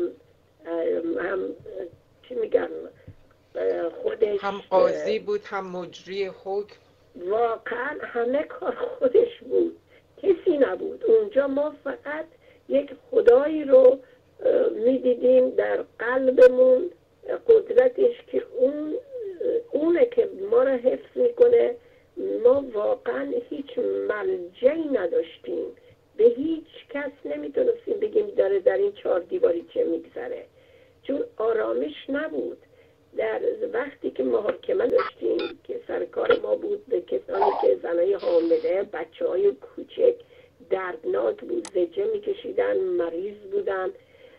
هم چی میگن، خودش هم قاضی بود، هم مجری حکم. واقعا همه کار خودش بود، کسی نبود اونجا. ما فقط یک خدایی رو میدیدیم در قلبمون، قدرتش که اونه که ما رو حفظ میکنه. ما واقعا هیچ ملجعی نداشتیم، به هیچ کس نمیتونستیم بگیم داره در این 4 دیواری چه میگذره، چون آرامش نبود. در وقتی که محاکمه داشتیم که سرکار ما بود به کسانی که زنای حامله، بچه های کوچک، دردناک بود، زجه میکشیدن، مریض بودن،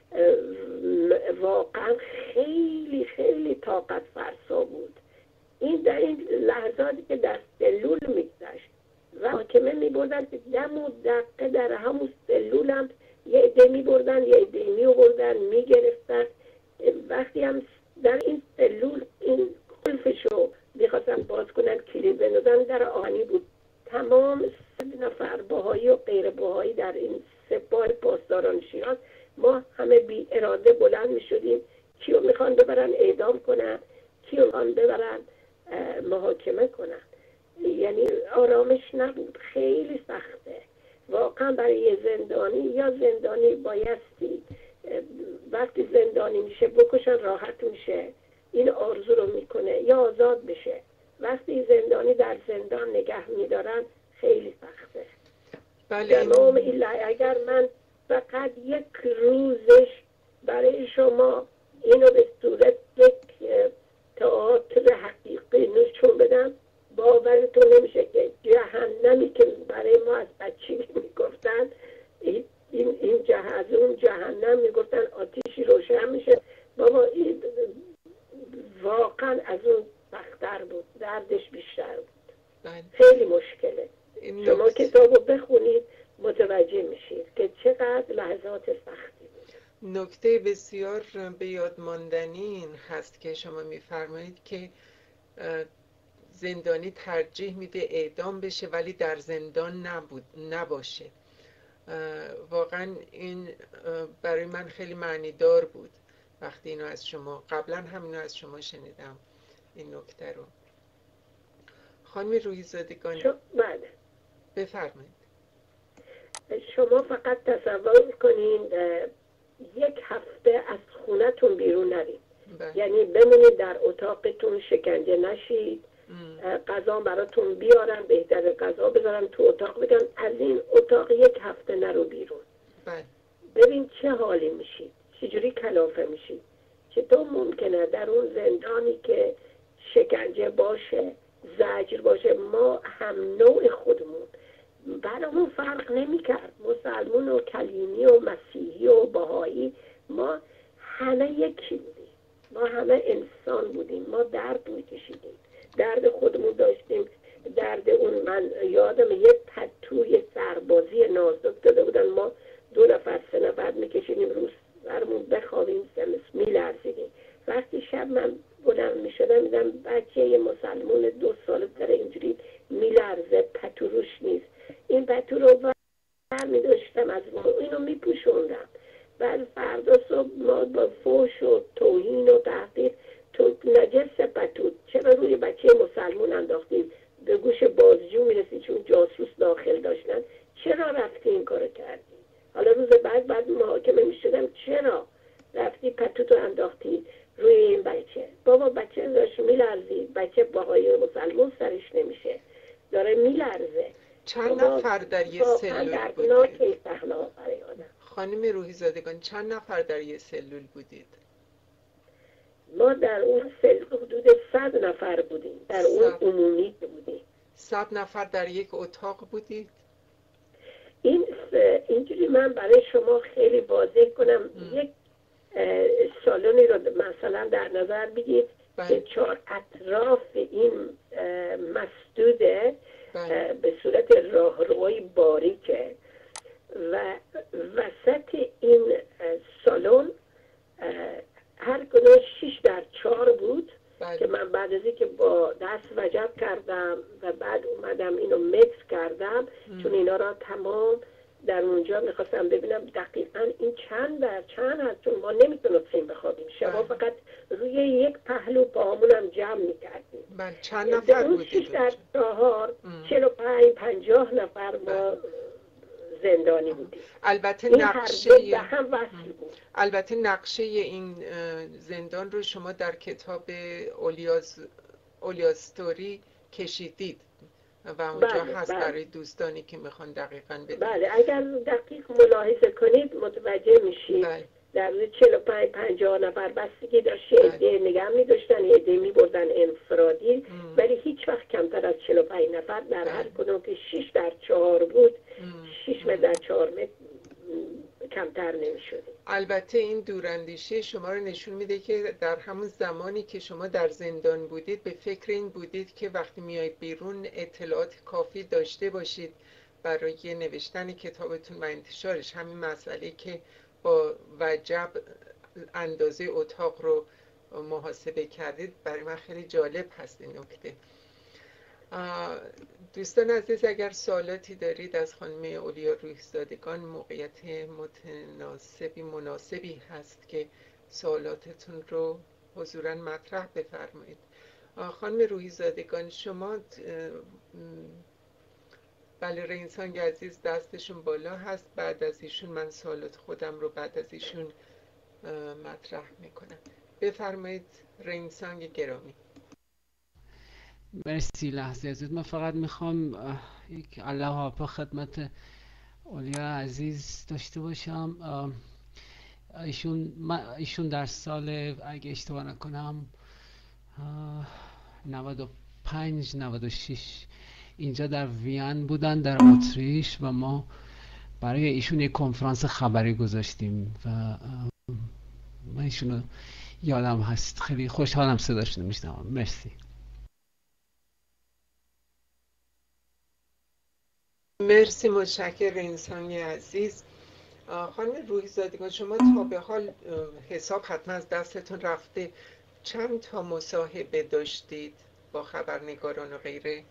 واقعا خیلی خیلی طاقت فرسا بود. این در این لحظاتی که در سلول میگذشت و محاکمه میبردن که دم و دقیقه در همون سلول هم یه عده میبردن، یه عده میبردن میگرفتن. وقتی هم در این سلول این قلفشو میخواستن باز کنن، کلید بندازن، در آهنی بود. تمام 100 نفر بهایی و غیر بهایی در این سپاه پاسداران شیراز، ما همه بی اراده بلند میشدیم. کیو میخوان ببرن اعدام کنن، کیو میخوان ببرن محاکمه کنن. یعنی آرامش نبود، خیلی سخته واقعا برای زندانی. یا زندانی بایستی وقتی زندانی میشه بکشن راحت میشه، این آرزو رو میکنه، یا آزاد بشه. وقتی زندانی در زندان نگه میدارن خیلی سخته. بله. تمام اگر من فقط یک روزش برای شما اینو به صورت یک تئاتر حقیقی نشون بدم، باورتون نمیشه که جهنمی که برای ما از بچگی میگفتن، این جهاز اون جهنم میگفتن آتیشی روشن میشه، بابا این واقعا از اون سخت‌تر بود، دردش بیشتر بود. خیلی مشکله. شما کتابو بخونید متوجه میشید که چقدر لحظات سختی بود. نکته بسیار به یاد ماندنی این هست که شما میفرمایید که زندانی ترجیح میده اعدام بشه ولی در زندان نباشه. واقعا این برای من خیلی معنیدار بود وقتی اینو از شما، قبلا همینو از شما شنیدم این نکته رو. خانم روحیزادگان بله بفرمایید. شما فقط تصور کنین 1 هفته از خونتون بیرون نرید. یعنی بمونید در اتاقتون، شکنجه نشید، غذا براتون بیارن، بهتر غذا بذارن تو اتاق، بگن از این اتاق 1 هفته نرو بیرون. ببین چه حالی میشید، چجوری کلافه میشید. چطور ممکنه در اون زندانی که شکنجه باشه، زجر باشه، ما هم نوع خودمون، برامون فرق نمیکرد، مسلمون و کلیمی و مسیحی و بهایی، ما همه یکی بودیم، ما همه انسان بودیم، ما درد میکشیدیم، درد خودمون داشتیم. درد اون، من یادم یه پتوی سربازی نازک داده بودن، ما 2 نفر 3 نفر میکشیدیم روز برمون بخوابیم، میلرزیدیم. وقتی شب من بلند میشدم میدم بچه یه مسلمون 2 ساله داره اینجوری میلرزه، پتو روش نیست، این پتو رو برمیداشتم از ما، اینو میپوشوندم. بعد فردا صبح ما با فحش و توهین و تحقیر، تو نجس پتو چرا روی بچه مسلمون انداختیم؟ به گوش بازجو میرسی چون جاسوس داخل داشتن، چرا رفتی این کارو کردی؟ حالا روز بعد محاکمه میشدم، چرا رفتی پتوتو انداختی روی این بچه؟ بابا بچه داشت میلرزید، بچه باهای مسلمون سرش نمیشه، داره میلرزه. چند نفر در یه سلول بودید؟ خانم روحیزادگان چند نفر در یه سلول بودید؟ ما در اون سلول حدود 100 نفر بودیم، در اون عمومی بودیم. 100 نفر در یک اتاق بودید؟ اینجوری من برای شما خیلی واضح کنم، یک سالنی رو مثلا در نظر بگید که 4 اطراف این مسدوده به صورت راهروی باریکه و وسط این سالن هر کدوم 6x4 بود که من بعد از اینکه با دست وجب کردم و بعد اومدم اینو مکس کردم چون اینا را تمام در اونجا میخواستم ببینم دقیقا این چند در چند هست، چون ما نمیتونستیم بخوابیم شبا فقط روی یک پهلو پاهامونم جمع میکردیم. چند نفر بودید؟ 6x4 45-50 نفر ما زندانی بودیم. البته نقشه این زندان رو شما در کتاب اولیاستوری کشیدید و اونجا هست برای دوستانی که میخوان دقیقاً بدونن. بله اگر دقیق ملاحظه کنید متوجه میشید. در 45-50 نفر بستگی داشت، عده نگه می‌داشتن، عده می‌بردن انفرادی، ولی هیچ وقت کمتر از 45 نفر در هر کدوم که 6x4 بود 6 متر در 4 متر کمتر نمی‌شد. البته این دوراندیشی شما رو نشون میده که در همون زمانی که شما در زندان بودید به فکر این بودید که وقتی میایید بیرون اطلاعات کافی داشته باشید برای نوشتن کتابتون و انتشارش. همین مسئله که با وجب اندازه اتاق رو محاسبه کردید برای من خیلی جالب هست این نکته. دوستان عزیز اگر سوالاتی دارید از خانم اولیا روحزادگان موقعیت مناسبی هست که سوالاتتون رو حضوراً مطرح بفرمایید. خانم روحزادگان شما بله رئیسان عزیز دستشون بالا هست، بعد از ایشون من سوالات خودم رو بعد از ایشون مطرح میکنم. بفرمایید رئیسان گرامی. مرسی لحظه عزیز. من فقط میخوام یک الله حافظ خدمت اولیا عزیز داشته باشم. ایشون در سال اگه اشتباه نکنم 95-96 اینجا در وین بودن در اتریش و ما برای ایشون یک کنفرانس خبری گذاشتیم و من ایشونو یادم هست. خیلی خوشحالم صداشونو میشنوم. مرسی. مرسی متشکرم انسانی عزیز. خانم روحزادگان شما تا به حال حساب حتما از دستتون رفته، چند تا مصاحبه داشتید با خبرنگاران و غیره؟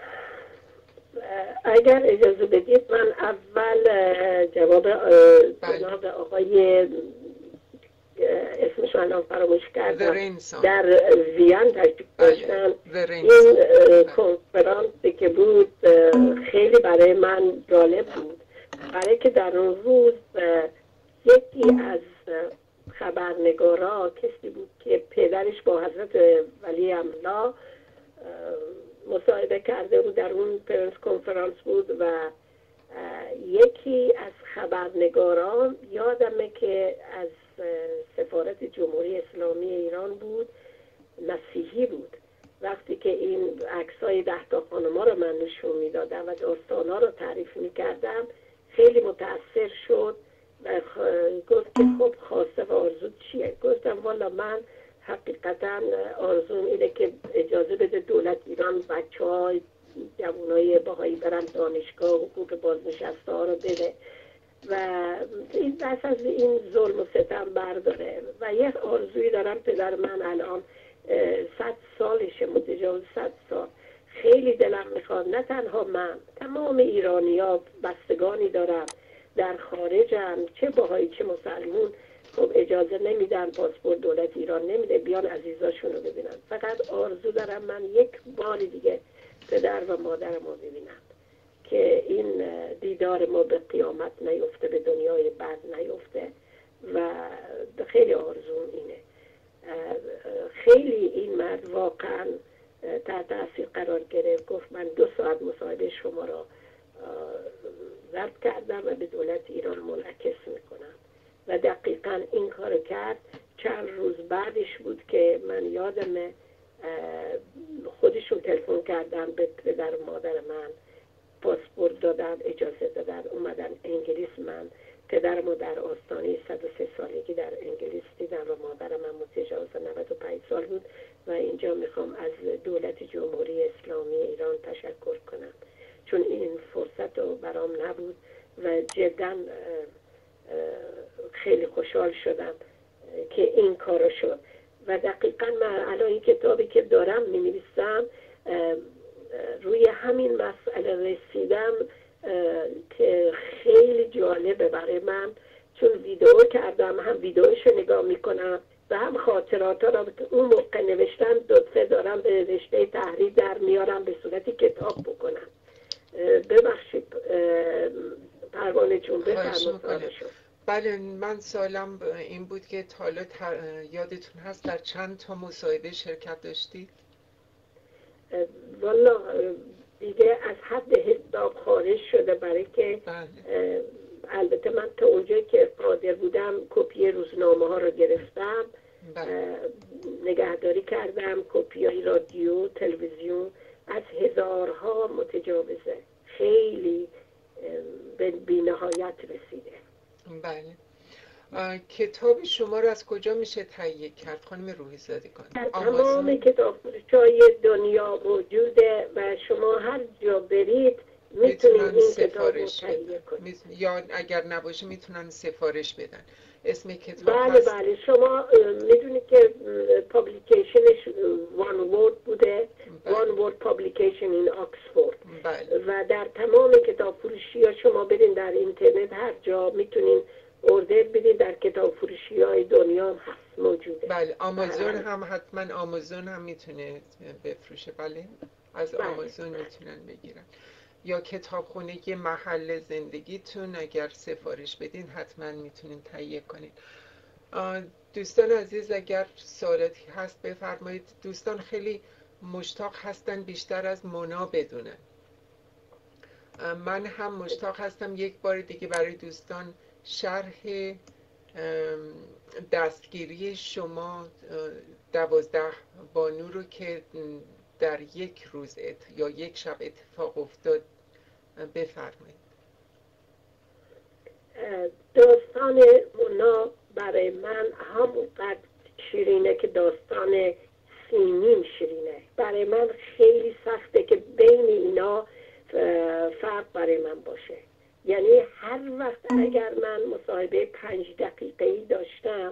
اگر اجازه بدید من اول جواب جناب آقای اسمش من فراموش کردم در وین تشریف داشتن. این کنفرانسی که بود خیلی برای من جالب بود، برای که در اون روز یکی از خبرنگارا کسی بود که پدرش با حضرت ولی امرالله مصاحبه کرده بود، در اون پرنس کنفرانس بود و یکی از خبرنگاران یادمه که از سفارت جمهوری اسلامی ایران بود، مسیحی بود. وقتی که این عکسای 10 تا خانم‌ها رو من نشون میدادم و داستان‌ها رو تعریف میکردم خیلی متأثر شد و گفت که خب خواسته و آرزو چیه؟ گفتم والا من حقیقتا آرزوم اینه که اجازه بده دولت ایران بچه‌های جوانای باهایی برن دانشگاه، حقوق بازنشسته ها رو بده و این دست از این ظلم و ستم برداره. و یه آرزویی دارم، پدر من الان 100 سالشه، متجاوز 100 سال، خیلی دلم میخواد نه تنها من، تمام ایرانی‌ها بستگانی دارم در خارجم، چه باهایی چه مسلمون، خب اجازه نمیدن، پاسپورت دولت ایران نمیده بیان عزیزاشون رو ببینن. فقط آرزو دارم من یک بار دیگه پدر و مادر ما ببینم که این دیدار ما به قیامت نیفته، به دنیای بعد نیفته و خیلی آرزوم اینه. خیلی این مرد واقعا تحت تاثیر قرار گرفت، گفت من 2 ساعت مصاحبه شما را ضبط کردم و به دولت ایران منعکس میکنم و دقیقا این کار کرد. چند روز بعدش بود که من یادم خودشون تلفن کردن به پدر و مادر من، پاسپورت دادن، اجازه دادن، اومدن انگلیس، من پدرمو در آستانه 103 سالگی در انگلیس دیدم و مادرم هم متجاوز 95 سال بود و اینجا میخوام از دولت جمهوری اسلامی ایران تشکر کنم، چون این فرصت رو برام نبود و جدا خیلی خوشحال شدم که این کارو شد. و دقیقا من الان این کتابی که دارم می‌نویسم روی همین مسئله رسیدم که خیلی جالبه برای من، چون ویدیو کردم، هم ویدیوشو نگاه میکنم و هم خاطراتا رو که اون موقع نوشتم دفعه دارم به رشته تحریر در میارم به صورت کتاب بکنم. ببخشید پروانه جون بفرمایید. بله، من سوالم این بود که تا حالا یادتون هست در چند تا مصاحبه شرکت داشتید؟ والا دیگه از حد حساب خارج شده، برای که البته من تا اونجایی که قادر بودم کپی روزنامه ها رو گرفتم، نگهداری کردم، کپی های رادیو، تلویزیون، از هزارها متجاوزه، خیلی به بی‌نهایت رسیده. بله. کتاب شما رو از کجا میشه تهیه کرد خانم روحیزادگان؟ تمام کتابفروش‌های دنیا موجوده و شما هر جا برید میتونید این کتاب رو تهیه کنید، یا اگر نباشه میتونن سفارش بدن. اسم کتاب بله هست؟ بله، شما میدونید که پابلیکیشنش وان وورد بوده، وان وورد پابلیکیشن این آکسفورد، و در تمام کتاب فروشی ها شما برین در اینترنت هر جا میتونین اوردر بدید، در کتاب فروشی های دنیا هم هست موجوده. بله، آمازون هم حتما آمازون هم میتونه بفروشه. بله، از آمازون میتونن بگیرن، یا کتابخونه محل زندگیتون اگر سفارش بدین حتما میتونین تهیه کنین. دوستان عزیز اگر سوالاتی هست بفرمایید. دوستان خیلی مشتاق هستن بیشتر از مونا بدونن. من هم مشتاق هستم یک بار دیگه برای دوستان شرح دستگیری شما 12 بانو رو که در یک روز یا یک شب اتفاق افتاد بفرمایید. داستان مونا برای من همونقدر شیرینه که داستان سیمین شیرینه. برای من خیلی سخته که بین اینا فرق برای من باشه. یعنی هر وقت اگر من مصاحبه 5 دقیقه‌ای داشتم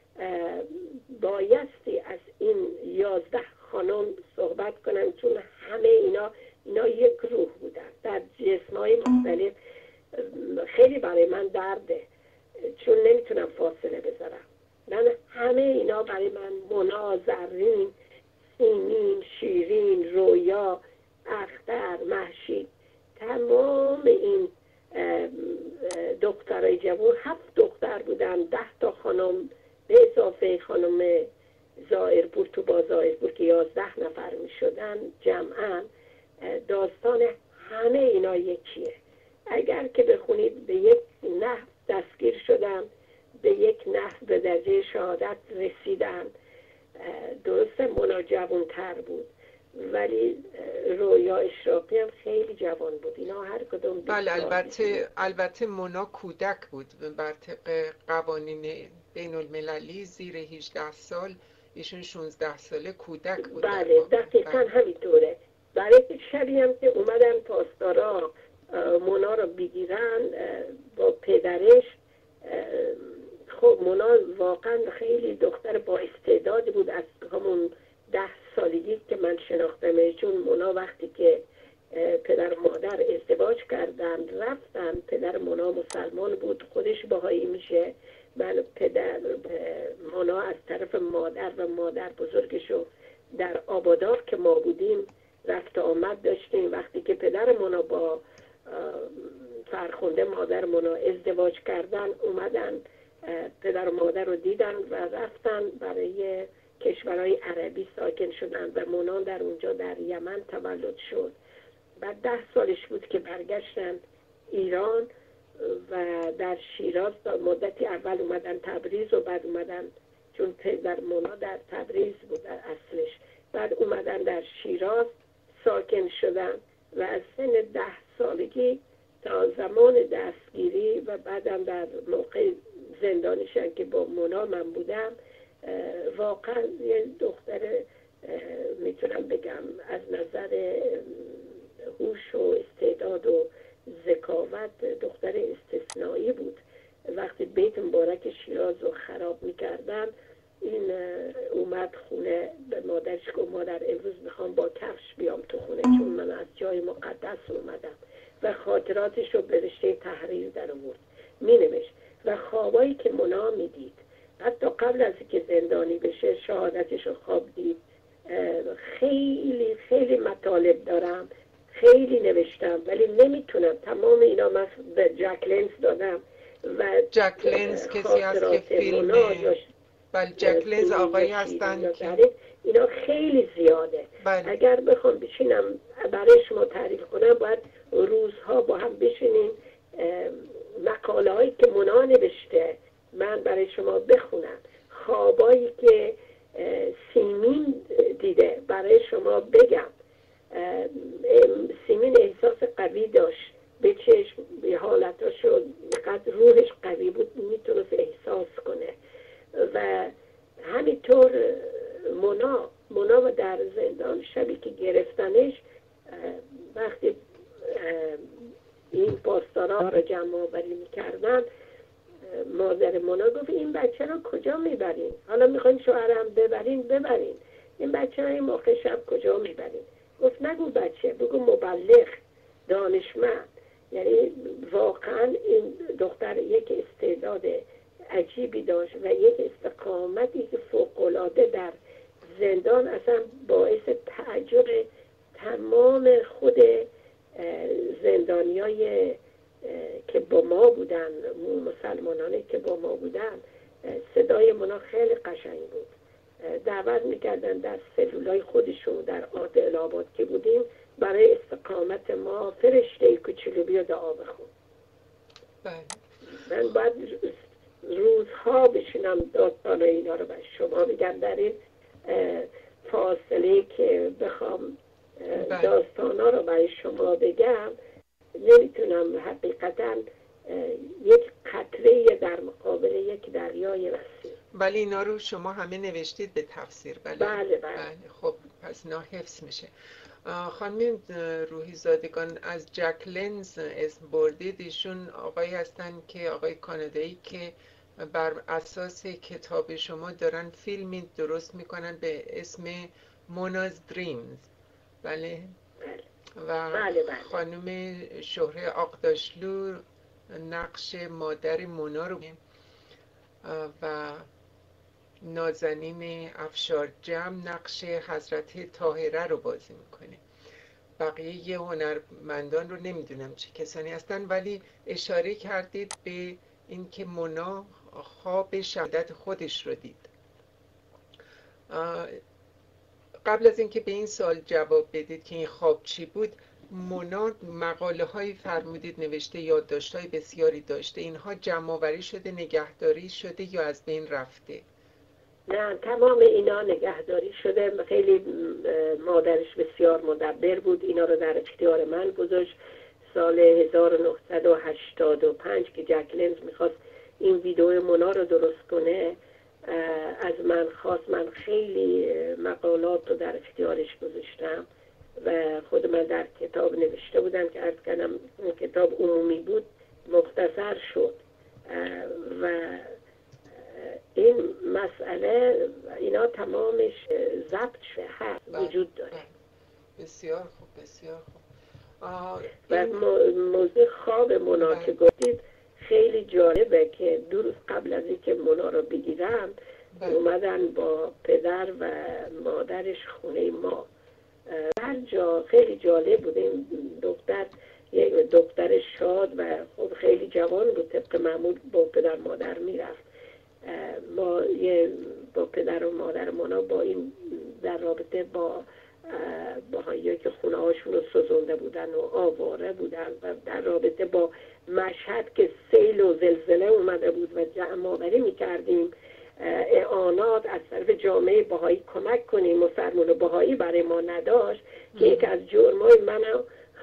بایستی از این 11 خانم صحبت کنم، چون همه اینا یک روح بودن در جسم‌های مختلف. خیلی برای من درده چون نمیتونم فاصله بذارم. من همه اینا برای من، مونا، زرین، سیمین، شیرین، رویا، اختر، مهشید، تمام این دخترای جوان، 7 دختر بودن، 10 تا خانم به اضافه خانم زائرپور تو با زائرپور که 11 نفر می شدن جمعا. داستان همه اینا یکیه. اگر که بخونید به یک نحو دستگیر شدن، به یک نحو به درجه شهادت رسیدن. درسته مونا جوان‌تر بود ولی رویا اشراقی هم خیلی جوان بود. اینا هر کدوم بله، البته مونا کودک بود بر طبق قوانین بین المللی، زیر 18 سال، ایشون 16 ساله کودک بود. بله دقیقا همینطوره. برای شبیه هم که اومدن پاسدارا مونا رو بگیرن با پدرش، خب مونا واقعا خیلی دختر با استعداد بود از همون 10 سالگی که من شناختمش. چون مونا وقتی که پدر و مادر ازدواج کردن رفتن، پدر مونا مسلمان بود، خودش بهایی میشه. من پدر مونا از طرف مادر و مادر بزرگشو در آبادار که ما بودیم رفت آمد داشتیم. وقتی که پدر مونا با فرخنده مادر مونا ازدواج کردن، اومدن پدر و مادر رو دیدن و رفتن برای کشورهای عربی ساکن شدن و مونا در اونجا در یمن تولد شد. بعد 10 سالش بود که برگشتن ایران و در شیراز مدتی اول اومدن تبریز و بعد اومدن، چون پدر مونا در تبریز بود در اصلش، بعد اومدن در شیراز ساکن شدن و از سن 10 سالگی تا زمان دستگیری و بعدم در موقع زندانشان که با مونا من بودم، واقعا یه دختر میتونم بگم از نظر هوش و استعداد و ذکاوت دختر استثنایی بود. وقتی بیت مبارک شیراز رو خراب میکردن، این اومد خونه، به مادرش گفت مادر امروز میخوام با کفش بیام تو خونه چون من از جای مقدس اومدم، و خاطراتش رو به رشته تحریر در آورد مینوشت. و خوابایی که مونا میدید حتی قبل از اینکه زندانی بشه شهادتش رو خواب دید. خیلی خیلی مطالب دارم، خیلی نوشتم ولی نمیتونم تمام اینا من به جک لنز دادم. و جک لنز کسی هست که فیلم بله جک لنز آقایی هستن که اینا خیلی زیاده. بله. اگر بخوام بشینم برای شما تعریف کنم باید روزها با هم بشینیم مقاله هایی که مونا نوشته من برای شما بخونم، خوابایی که سیمین دیده برای شما بگم. سیمین احساس قوی داشت به چشم، به حالتاشو، قد روحش قوی بود میتونست احساس کنه. و همینطور مونا و در زندان شبی که گرفتنش، وقتی این پاسدارا رو جمع آوری میکردن، مادر مونا گفت این بچه رو کجا میبرین؟ حالا میخواین شوهرم ببرین این بچه رو این موقع شب کجا میبرین؟ گفت نگو بچه، بگو مبلغ، دانشمند. یعنی واقعا این دختر یک استعداد عجیبی داشت و یک استقامتی که فوق‌العاده در زندان اصلا باعث تعجب تمام خود زندانیای که با ما بودن، مسلمانانی که با ما بودن. صدای مونا خیلی قشنگ بود. دعوت میکردن در سلولای خودشون در عادل آباد که بودیم برای استقامت ما فرشته کوچولو بیا دعا بخون. من باید روزها بشینم داستان اینا رو برای شما بگم. در این فاصله که بخوام داستانا رو برای شما بگم نمیتونم. حقیقتا یک قطره در مقابل یک دریای وسیع. ولی اینا رو شما همه نوشتید به تفسیر؟ بله. خب پس اینا حفظ میشه. خانم روحی زادگان از جک لنز اسم بردید. ایشون آقایی هستن که آقای کانادایی که بر اساس کتاب شما دارن فیلمی درست میکنن به اسم موناز دریمز. بله. و خانم شهره آقداشلو نقش مادر مونا رو و نازنین افشارجم نقش حضرت طاهره رو بازی میکنه. بقیه هنرمندان رو نمیدونم چه کسانی هستن، ولی اشاره کردید به اینکه مونا خواب شهادت خودش رو دید. قبل از اینکه به این سوال جواب بدید که این خواب چی بود، مونا مقاله هایی فرمودید نوشته، یادداشت های بسیاری داشته. اینها جمع آوری شده، نگهداری شده یا از بین رفته؟ نه، تمام اینا نگهداری شده. خیلی مادرش بسیار مدبر بود، اینا رو در اختیار من گذاشت. سال 1985 که جک لنز میخواست این ویدیو مونا رو درست کنه، از من خواست. من خیلی مقالات رو در اختیارش گذاشتم و خود من در کتاب نوشته بودم که عرض کردم کتاب عمومی بود، مختصر شد. و این مسئله اینا تمامش ضبط شده هست، وجود داره. بسیار خوب، بسیار خوب. و موضوع خواب مونا که گفتید خیلی جالبه که دو روز قبل از اینکه مونا رو بگیرم اومدن با پدر و مادرش خونه ما. هر جا خیلی جالب بود. این دختر یک دختر شاد و خب خیلی جوان بود، طبق معمول با پدر مادر میرفت. ما با پدر و مادر مونا با این در رابطه با هایی که خونه هاشون رو سوزونده بودن و آواره بودن و در رابطه با مشهد که سیل و زلزله اومده بود و جمع آوری میکردیم اعانات از طرف جامعه بهایی کمک کنیم. مسلمان بهایی برای ما نداشت که یک از جرمای من و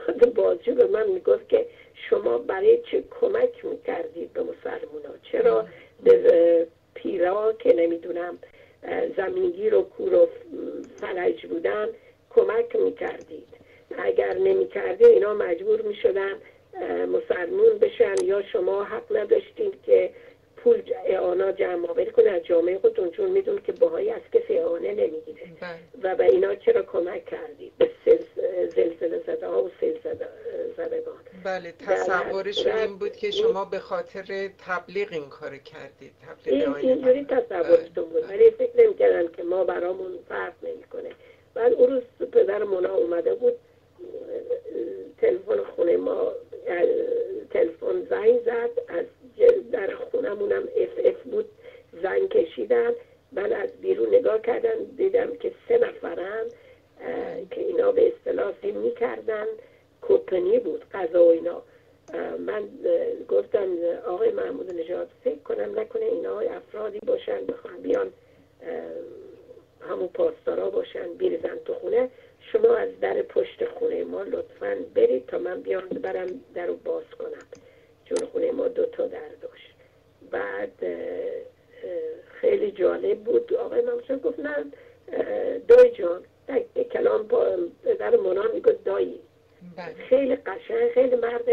استاد بازجو به من میگفت که شما برای چه کمک میکردید به مسلمونا؟ چرا به پیرا که نمیدونم زمینگیر و کور و فلج بودن کمک میکردید؟ اگر نمیکردید اینا مجبور میشدن مسلمون بشن، یا شما حق نداشتین که پول اعانات جمع آوری کنه از جامعه خودتون، چون میدون که بهایی از کسی اعانه نمیگیره و به اینا چرا کمک کردید؟ به زلزله زده ها و سیل زدگان. بله، تصورشون این بود که شما به خاطر تبلیغ این کار کردید. اینجوری تصورشون بود، ولی فکر نمی‌کردن که ما برامون فرق نمی‌کنه. بعد اون روز پدر مونا اومده بود، تلفن خونه ما تلفن زنگ زد، از در خونمونم اف بود، زنگ کشیدن. من از بیرون نگاه کردم دیدم که 3 نفرن که اینا به اصطلاح میکردن کمپانی بود غذا و اینا. من گفتم آقای محمود نژاد فکر کنم نکنه اینا افرادی باشن بخوان بیان همون پاسدارا باشن بریزن تو خونه، شما از در پشت خونه ما لطفاً برید تا من بیان برم در رو باز کنم، چون خونه ما 2 تا در داشت. بعد خیلی جالب بود. آقای محمود گفت نه دایی جان، یک کلام در مونا میگفت دایی. خیلی قشنگ، خیلی مرد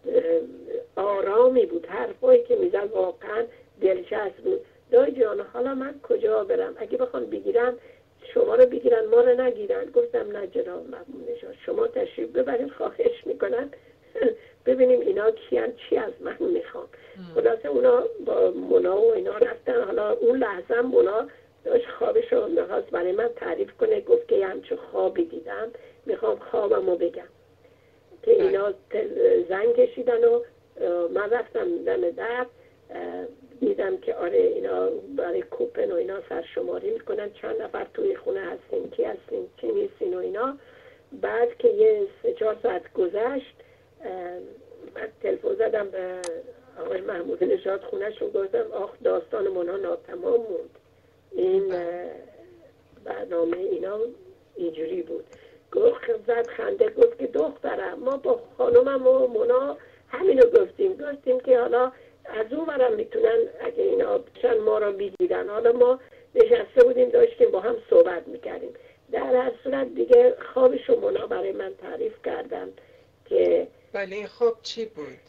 آرامی بود، حرفایی که میزد واقعا دلچسب بود. دایی جان حالا من کجا برم؟ اگه بخوام بگیرم شما رو بگیرن ما رو نگیرن؟ گفتم نه جناب محمود نژاد، شما تشریف ببرین، خواهش میکنن ببینیم اینا کیان، چی از من میخوام. خلاصه اونا با مونا و اینا رفتن. حالا اون لحظه مونا داشت خوابش رو میخواست برای من تعریف کنه، گفت که همچه خوابی دیدم، میخوام خوابمو بگم. که اینا زنگ کشیدن و من رفتم دم در، دیدم که آره اینا برای کوپن و اینا سرشماری میکنن، چند نفر توی خونه هستین، کی هستین، کی نیستین و اینا. بعد که یه 3-4 ساعت گذشت، من تلفن زدم به آقای محمود نژاد خونه‌ش و گفتم آخ داستان مونا ناتمام موند، این برنامه اینا اینجوری بود. گفت زد خنده، گفت که دخترم ما با خانومم و مونا همینو گفتیم که حالا از اون برم میتونن اگه اینا بشن ما رو بگیرن. حالا ما نشسته بودیم داشتیم با هم صحبت میکردیم. در هر صورت دیگه خوابشو مونا برای من تعریف کردم که بله. این خواب چی بود؟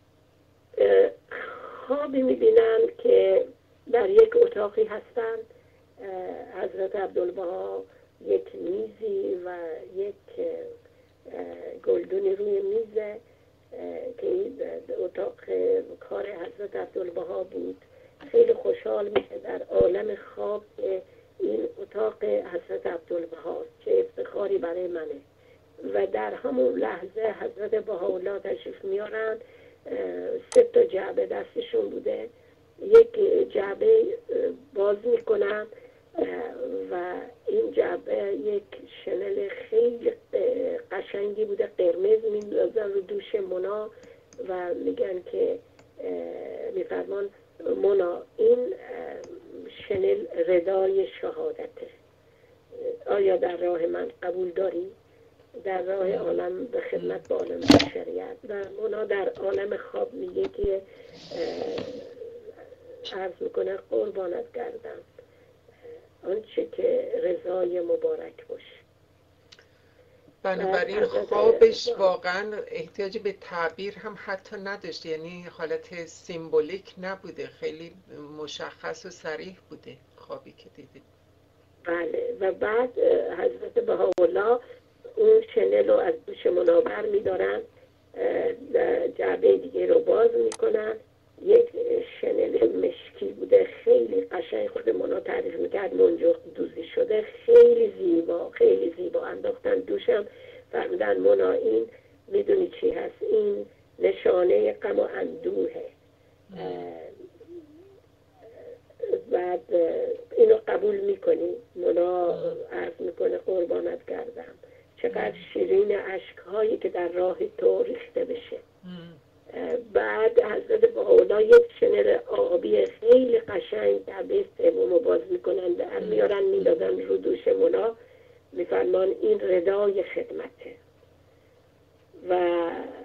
خوابی میبینن که در یک اتاقی هستن، حضرت عبدالبها یک میزی و یک گلدونی روی میزه که این اتاق کار حضرت عبدالبها بود. خیلی خوشحال میشه در عالم خواب که این اتاق حضرت عبدالبها، چه افتخاری برای منه. و در همون لحظه حضرت بهاءالله تشریف میارن، 3 تا جعبه دستشون بوده، یک جعبه باز میکنن و این جعبه یک شنل خیلی قشنگی بوده، قرمز میندازن رو دوش مونا و میگن که میفرمان مونا این شنل ردای شهادته، آیا در راه من قبول داری؟ در راه عالم به خدمت با عالم بشریت. و مونا در عالم خواب میگه که عرض میکنه قربانت کردم آنچه که رضای مبارک باشه. بنابراین خوابش واقعا احتیاج به تعبیر هم حتی نداشت، یعنی حالت سیمبولیک نبوده، خیلی مشخص و صریح بوده خوابی که دیدید. بله. و بعد حضرت بهاءالله اون شنل رو از دوش منابر میدارن، جعبه دیگه رو باز میکنن، یک شنل مشکی بوده خیلی قشنگ، خود مونا تعریف میکرد منجق دوزی شده، خیلی زیبا خیلی زیبا. انداختن دوشم، فرمودن مونا این میدونی چی هست؟ این نشانه غم و اندوهه. بعد اینو قبول میکنی؟ مونا عرض میکنه قربانت کردم، چقدر شیرین عشقهایی که در راه تو ریخته بشه. بعد حضرت بهاءالله یک شنل آبی خیلی قشنگ در به سومو باز میکنن، در میارن میدادن رو دوش مونا، میفرمان این ردای خدمته. و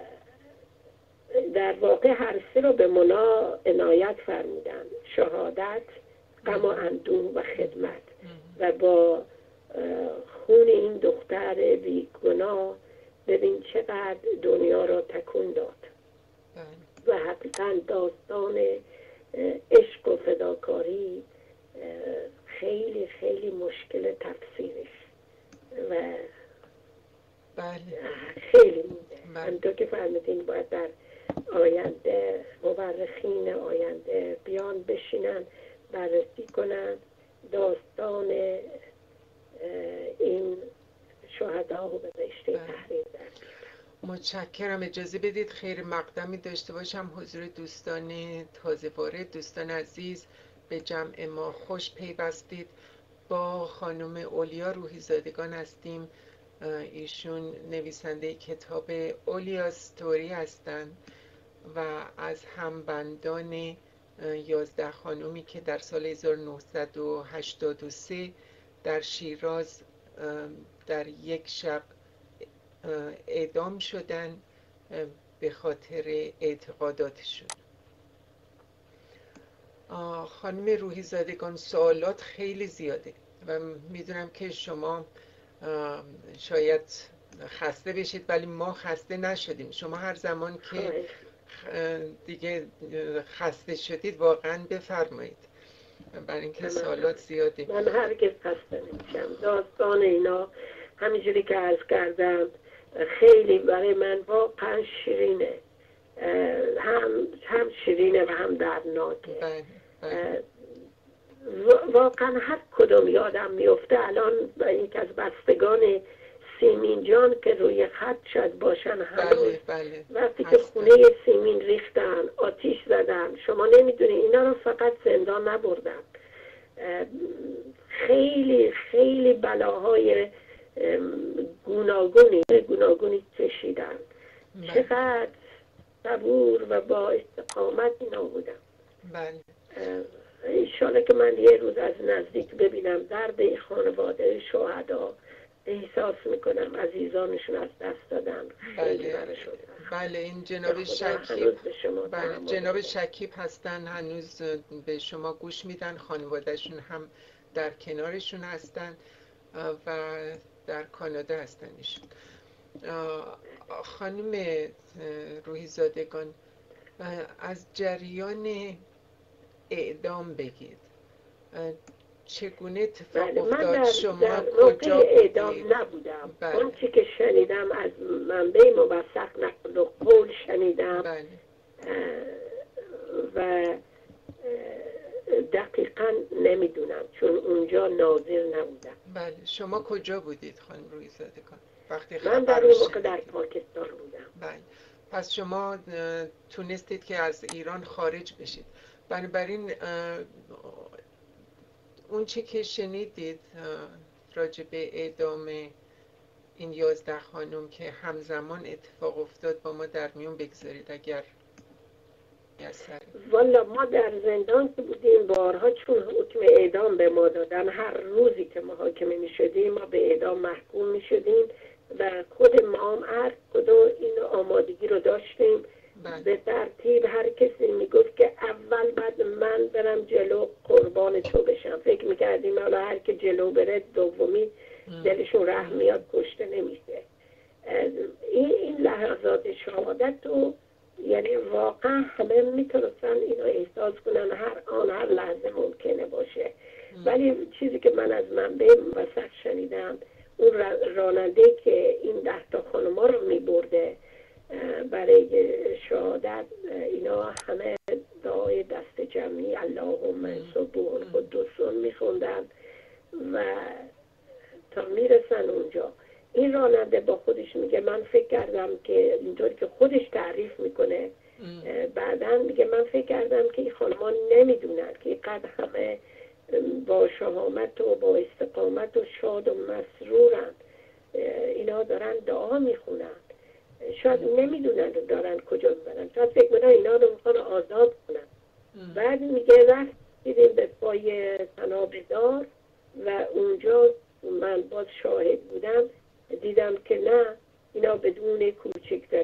در واقع هر سه رو به منا عنایت فرمودن: شهادت، غم و اندوه و خدمت. و با خون این دختر بیگناه ببین چقدر دنیا را تکون داد. و حقیقا داستان عشق و فداکاری خیلی خیلی مشکل تفسیرش و خیلی مونده. همونطور که فرمودین باید در آینده مورخین آینده بیان بشینن بررسی کنن داستان این شهدا و به رشته تحریر در. متشکرم. اجازه بدید خیر مقدمی داشته باشم. حضور دوستان تازه وارد، دوستان عزیز، به جمع ما خوش پیوستید. با خانم اولیا روحیزادگان هستیم. ایشون نویسنده کتاب اولیا استوری هستند و از همبندان 11 خانومی که در سال 1983 در شیراز در یک شب اعدام شدن به خاطر اعتقاداتشون. خانم روحیزادگان، سوالات خیلی زیاده و میدونم که شما شاید خسته بشید ولی ما خسته نشدیم. شما هر زمان که دیگه خسته شدید واقعا بفرمایید، برای اینکه سوالات زیاده. من هرگز خسته نمیشم. داستان اینا همینجوری که عرض کردم خیلی برای من واقعا شیرینه، هم شیرینه و هم دردناکه. واقعا هر کدوم یادم میفته. الان یک از بستگان سیمین جان که روی خط شد باشن هنوز، وقتی که خونه سیمین ریختن، آتیش زدن، شما نمیدونی اینا رو فقط زندان نبردن، خیلی خیلی بلاهای گوناگونی کشیدن. چقدر صبور و با استقامت اینا بودن. انشالله که من یه روز از نزدیک ببینم درد خانواده شهدا. احساس میکنم عزیزانشون از دست دادن. خیلی برشون. بله این جناب شکیب، بله جناب شکیب هستن، هنوز به شما گوش میدن. خانوادهشون هم در کنارشون هستن و در کانادا هستن ایشون. خانم روحیزادگان، از جریان اعدام بگید. چگونه اتفاق افتاد؟ شما کجا اعدام نبودم. اون چی که شنیدم از منبع موثق نقل و قول شنیدم و دقیقا نمیدونم چون اونجا ناظر نبودم. بله شما کجا بودید خانم روحیزادگان وقتی من در اون موقع در پاکستان بودم. بله پس شما تونستید که از ایران خارج بشید. بنابراین اون چی که شنیدید راجع به اعدام این 11 خانم که همزمان اتفاق افتاد با ما در میون بگذارید اگر والا ما در زندان که بودیم بارها چون حکم اعدام به ما دادن، هر روزی که محاکمه می شدیم ما به اعدام محکوم می شدیم و خود ما هر کدوم این آمادگی رو داشتیم. به ترتیب هر کسی میگفت که اول بعد من برم جلو قربان تو بشم. فکر میکردیم حالا هر که جلو بره دومی دلشون رحم میاد کشته نمیشه. این لحظات شهادت رو یعنی واقعا همه میتونستن اینو احساس کنن هر آن هر لحظه ممکنه باشه. ولی چیزی که من از منبع وثق شنیدم اون راننده که این 10 خانوما رو میبرده برای شهادت، اینا همه دعای دست جمعی اللهم سبحان قدوسون میخوندن و تا میرسن اونجا این راننده با خودش میگه من فکر کردم که اینطور که خودش تعریف میکنه بعداً میگه من فکر کردم که این خانمان نمیدونن که اینقدر همه با شهامت و با استقامت و شاد و مسرورن، اینا دارن دعا میخونن، شاید نمیدونن دارن کجا میبرن، شاید فکر میکنن اینا رو میخوان آزاد کنن. بعد میگه رفت دیدیم به پای تنابدار و اونجا من باز شاهد بودم، دیدم که نه اینا بدون کوچکترین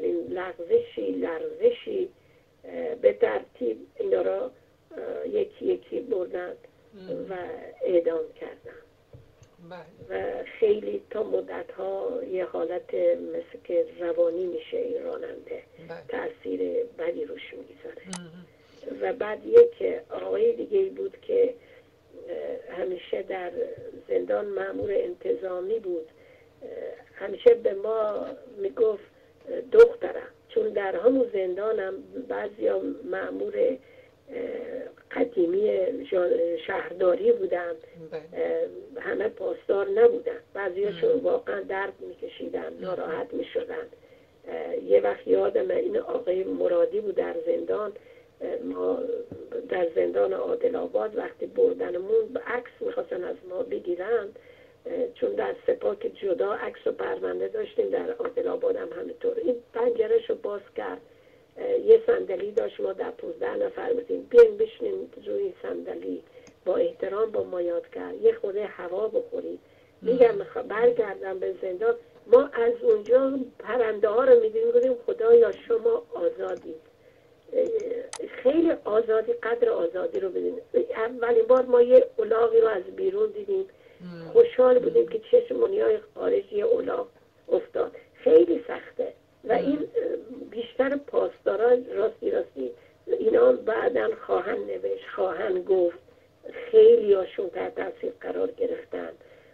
لرزشی به ترتیب اینا را یکی یکی بردن و اعدام کردن و خیلی تا مدت ها یه حالت مثل که روانی میشه این راننده، تأثیر بدی روش میگذاره. و بعد یک آقای دیگه بود که همیشه در زندان مأمور انتظامی بود، همیشه به ما میگفت دخترم، چون در همون زندانم بعضیا مأمور قدیمی شهرداری بودن، همه پاسدار نبودن، بعضیاشون واقعا درد میکشیدن، ناراحت میشدن. یه وقت یادم این آقای مرادی بود در زندان، ما در زندان عادل آباد وقتی بردنمون به عکس میخواستن از ما بگیرن، چون در سپاک جدا عکس و پرونده داشتیم، در عادل آباد هم همینطور. این پنجره‌ش رو باز کرد، یه صندلی داشت، ما در 15 نفر بودیم، بیاین بشینیم روی این صندلی، با احترام با ما یاد کرد یه خورده هوا بخورید. میگم برگردم به زندان، ما از اونجا پرنده ها رو میدیم، گفتیم خدایا شما آزادید، خیلی آزادی، قدر آزادی رو بدیم. اولین بار ما یه الاغی رو از بیرون دیدیم، خوشحال بودیم که چشمونیای خارجی یه الاغ افتاد. خیلی سخته و این بیشتر پاسداران راستی اینا بعداً خواهن نوشت، خواهن گفت، خیلی هاشون تحت تاثیر قرار گرفتن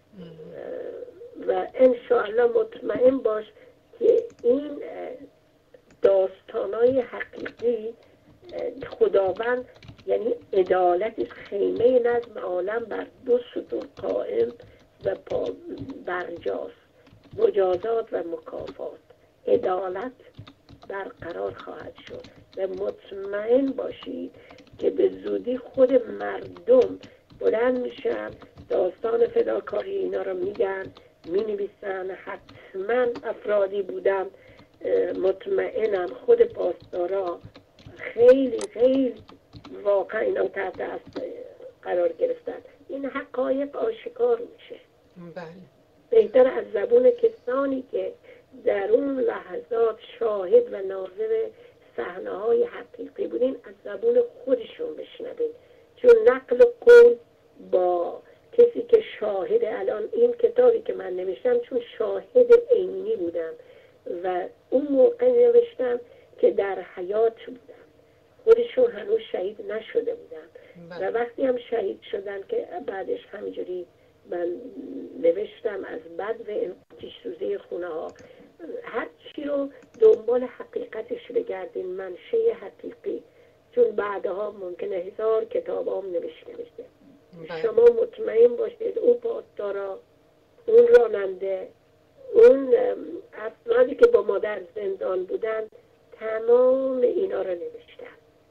و انشاءالله مطمئن باش که این داستانای حقیقی خداوند، یعنی عدالت خیمه نظم عالم بر دو ستون قائم و برجاست، مجازات و مکافات، عدالت برقرار خواهد شد و مطمئن باشید که به زودی خود مردم بلند میشن، داستان فداکاری اینا رو میگن، مینویسن، حتما افرادی بودن، مطمئنم خود پاسدارا خیلی خیلی واقعا اینا تحت اثر قرار گرفتن، این حقایق آشکار میشه. بله. بهتر از زبون کسانی که در اون لحظات شاهد و ناظر صحنه‌های حقیقی بودین، از زبون خودشون بشنوید، چون نقل قول با کسی که شاهد، الان این کتابی که من نوشتم چون شاهد عینی بودم و اون موقع نوشتم که در حیات بودم، خودشون هنوز شهید نشده بودن و وقتی هم شهید شدن که بعدش همینجوری من نوشتم از بد و آتش سوزی خونه ها، هر چی رو دنبال حقیقتش بگردین، منشه حقیقی، چون بعدها ممکنه 1000 کتاب هم نوشته بشه. شما مطمئن باشید اون پاسدارا، اون راننده، اون افرادی که با ما در زندان بودن، تمام اینا رو نوشتن.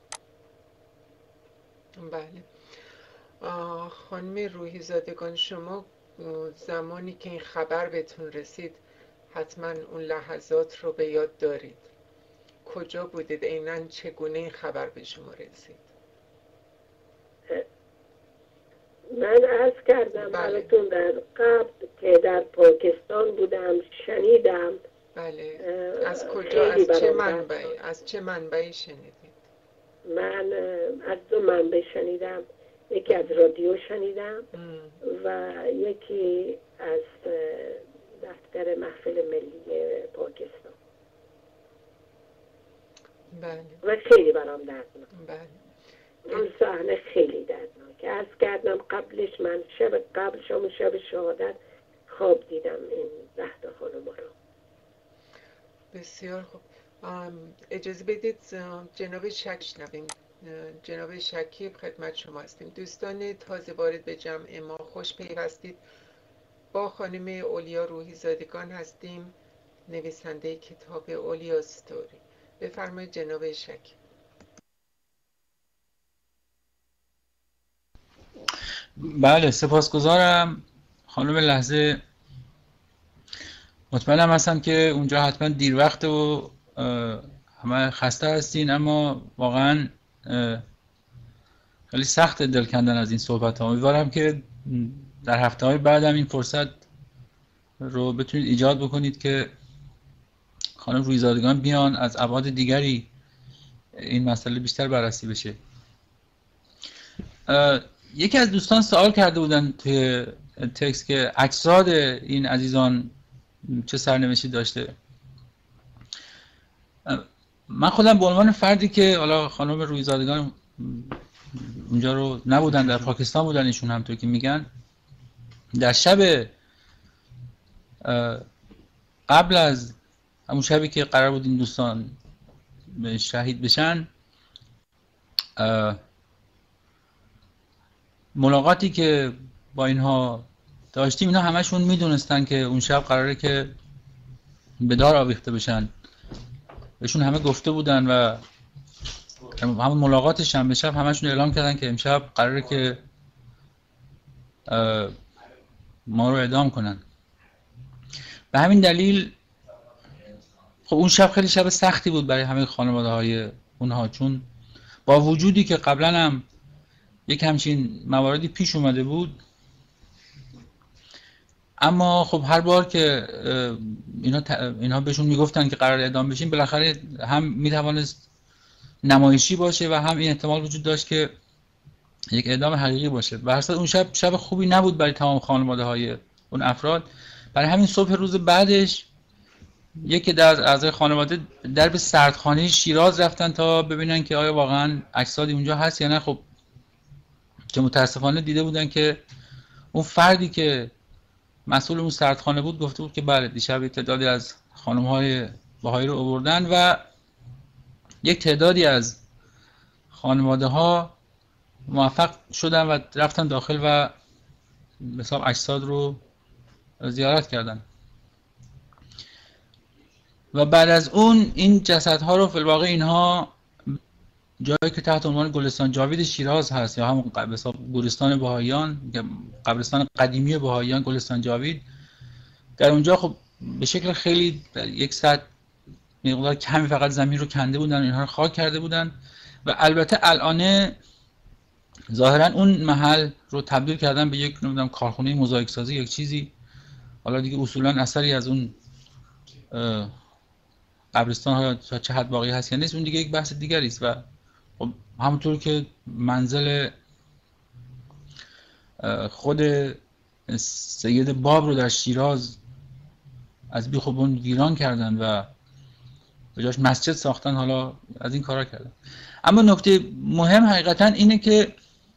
بله. خانم روحی زادگان، شما زمانی که این خبر بهتون رسید حتما اون لحظات رو به یاد دارید. کجا بودید؟ عیناً چگونه این خبر به شما رسید؟ من عرض کردم براتون در قبل که در پاکستان بودم، شنیدم. بله. از کجا؟ از چه منبعی شنیدید؟ من از 2 منبع شنیدم، یکی از رادیو شنیدم و یکی از دفتر محفل ملی پاکستان. بله. و خیلی برام دردناک. بله. اون صحنه خیلی دردناک. عرض کردم قبلش من شب شهادت خواب دیدم این 10 تا خانوما رو. بسیار خوب. اجازه بدید جناب شکیب، جناب شکیب خدمت شما هستیم. دوستان تازه وارد به جمع ما خوش پیوستید. با خانم اولیا روحی زادگان هستیم، نویسنده کتاب اولیا ستوری. بفرمایید جناب شکیب. بله، سپاسگزارم خانم لحظه. مطمئنم هستم که اونجا حتما دیر وقت و همه خسته هستین، اما واقعا خیلی سخت دل کندن از این صحبت ها. امیدوارم که در هفته های بعد هم این فرصت رو بتونید ایجاد بکنید که خانم رویزادگان بیان از ابعاد دیگری این مسئله بیشتر بررسی بشه. یکی از دوستان سوال کرده بودن توی تکست که اجساد این عزیزان چه سرنوشتی داشته. من خودم به عنوان فردی که حالا خانم رویزادگان اونجا رو نبودن، در پاکستان بودن ایشون، همونطور که میگن، در شب قبل از همون شبی که قرار بود این دوستان شهید بشن، ملاقاتی که با اینها داشتیم، اینا همشون میدونستن که اون شب قراره که به دار آویخته بشن. بهشون همه گفته بودن و همون ملاقات شنبه شب همشون اعلام کردن که امشب قراره که ما رو اعدام کنن. به همین دلیل خب اون شب خیلی شب سختی بود برای همه خانواده های اونها، چون با وجودی که قبلا هم یک همچین مواردی پیش اومده بود، اما خب هر بار که اینها بهشون میگفتن که قرار اعدام بشین، بالاخره هم میتوانست نمایشی باشه و هم این احتمال وجود داشت که یک اعدام حقیقی باشه. به هر صورت اون شب خوبی نبود برای تمام خانواده های اون افراد. برای همین صبح روز بعدش یکی از اعضای خانواده در به سردخانه شیراز رفتن تا ببینن که آیا واقعا اجسادی اونجا هست یا نه. خب که متاسفانه دیده بودن که اون فردی که مسئول اون سردخانه بود گفته بود که بله دیشب تعدادی از خانم‌های بهایی رو آوردن و یک تعدادی از خانواده ها موفق شدن و رفتن داخل و به حساب اجساد رو زیارت کردن. و بعد از اون این جسدها رو فی الواقع اینها جایی که تحت عنوان گلستان جاوید شیراز هست یا همون گورستان بهاییان، قبرستان قدیمی بهاییان گلستان جاوید، در اونجا خب به شکل خیلی یک سطح مقدار کمی فقط زمین رو کنده بودن، اینها رو خاک کرده بودن و البته الان ظاهرا اون محل رو تبدیل کردن به یک نمیدونم کارخونه موزاییک سازی یک چیزی. حالا دیگه اصولا اثری از اون قبرستان ها تا چه حد باقی هست یا نیست اون دیگه یک بحث دیگری است. و خب همونطور که منزل خود سید باب رو در شیراز از بیخ و بن ویران کردن و به جاش مسجد ساختن، حالا از این کارا کردن. اما نکته مهم حقیقتا اینه که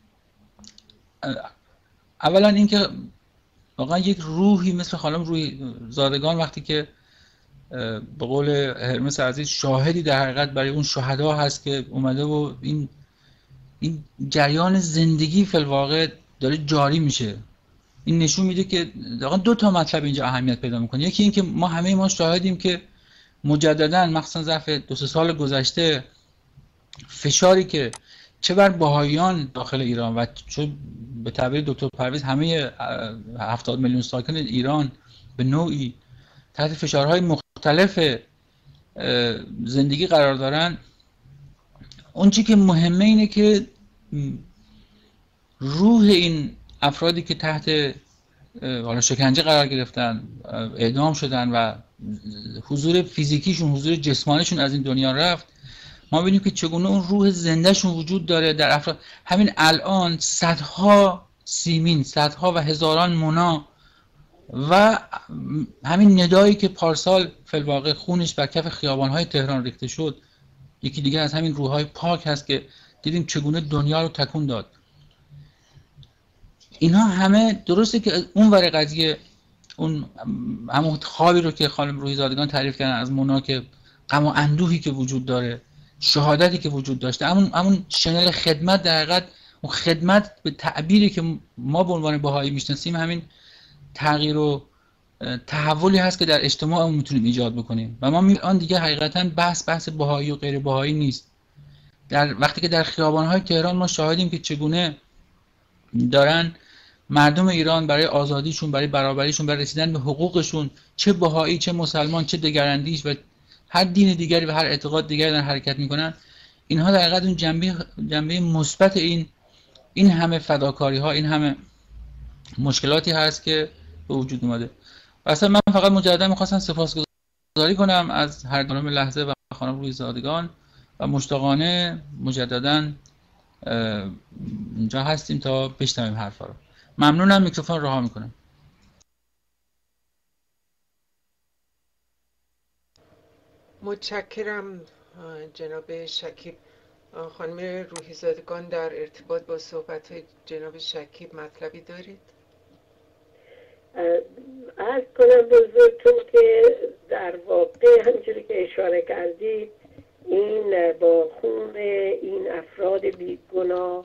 اولا اینکه واقعا یک روحی مثل خانم رویزادگان وقتی که به قول هرمس عزیز شاهدی در حقیقت برای اون شهدا هست که اومده و این جریان زندگی فی الواقع داره جاری میشه، این نشون میده که واقعا دو تا مطلب اینجا اهمیت پیدا میکنه. یکی این که ما شاهدیم که مجددا مخصوصا ظرف 2-3 سال گذشته فشاری که چه بر بهاییان داخل ایران و چه به تعبیر دکتر پرویز همه 70 میلیون ساکن ایران به نوعی تحت فشارهای مختلف زندگی قرار دارن، اون چی که مهمه اینه که روح این افرادی که تحت حالا شکنجه قرار گرفتن، اعدام شدن و حضور فیزیکیشون، حضور جسمانیشون از این دنیا رفت، ما ببینیم که چگونه اون روح زندهشون وجود داره در افراد. همین الان صدها سیمین، صدها و هزاران منا و همین ندایی که پارسال فی الواقع خونش بر کف خیابان‌های تهران ریخته شد، یکی دیگه از همین روح‌های پاک هست که دیدیم چگونه دنیا رو تکون داد. اینها همه درسته که اون ور قضیه اون همون خوابی رو که خانم رویزادگان تعریف کردن از مونا که غم و اندوهی که وجود داره، شهادتی که وجود داشته، همون شنل خدمت در حقیقت اون خدمت به تعبیری که ما به عنوان بهایی میشناسیم همین تغییر و تحولی هست که در اجتماع میتونیم ایجاد بکنیم. و ما الان دیگه حقیقتا بحث بهایی و غیر بهایی نیست. وقتی که در خیابان‌های تهران ما شاهدیم که چگونه دارن مردم ایران برای آزادیشون، برای برابریشون، برای رسیدن به حقوقشون، چه بهایی، چه مسلمان، چه دگراندیش و هر دین دیگری و هر اعتقاد دیگری دارن حرکت میکنن، اینها در حقیقت اون جنبه مثبت این همه فداکاری ها، این همه مشکلاتی هست که به وجود اومده. اصلا من فقط مجددا میخواستم سپاسگزاری گذاری کنم از هر دو لحظه و خانم رویزادگان و مشتاقانه مجدداً اینجا هستیم تا بشنویم حرفا رو. ممنونم. میکروفون رها میکنم. متشکرم جناب شکیب. خانم روحیزادگان در ارتباط با صحبت جناب شکیب مطلبی دارید؟ عرض کنم بزرگتون که در واقع همینجوری که اشاره کردید این با خون این افراد بیگناه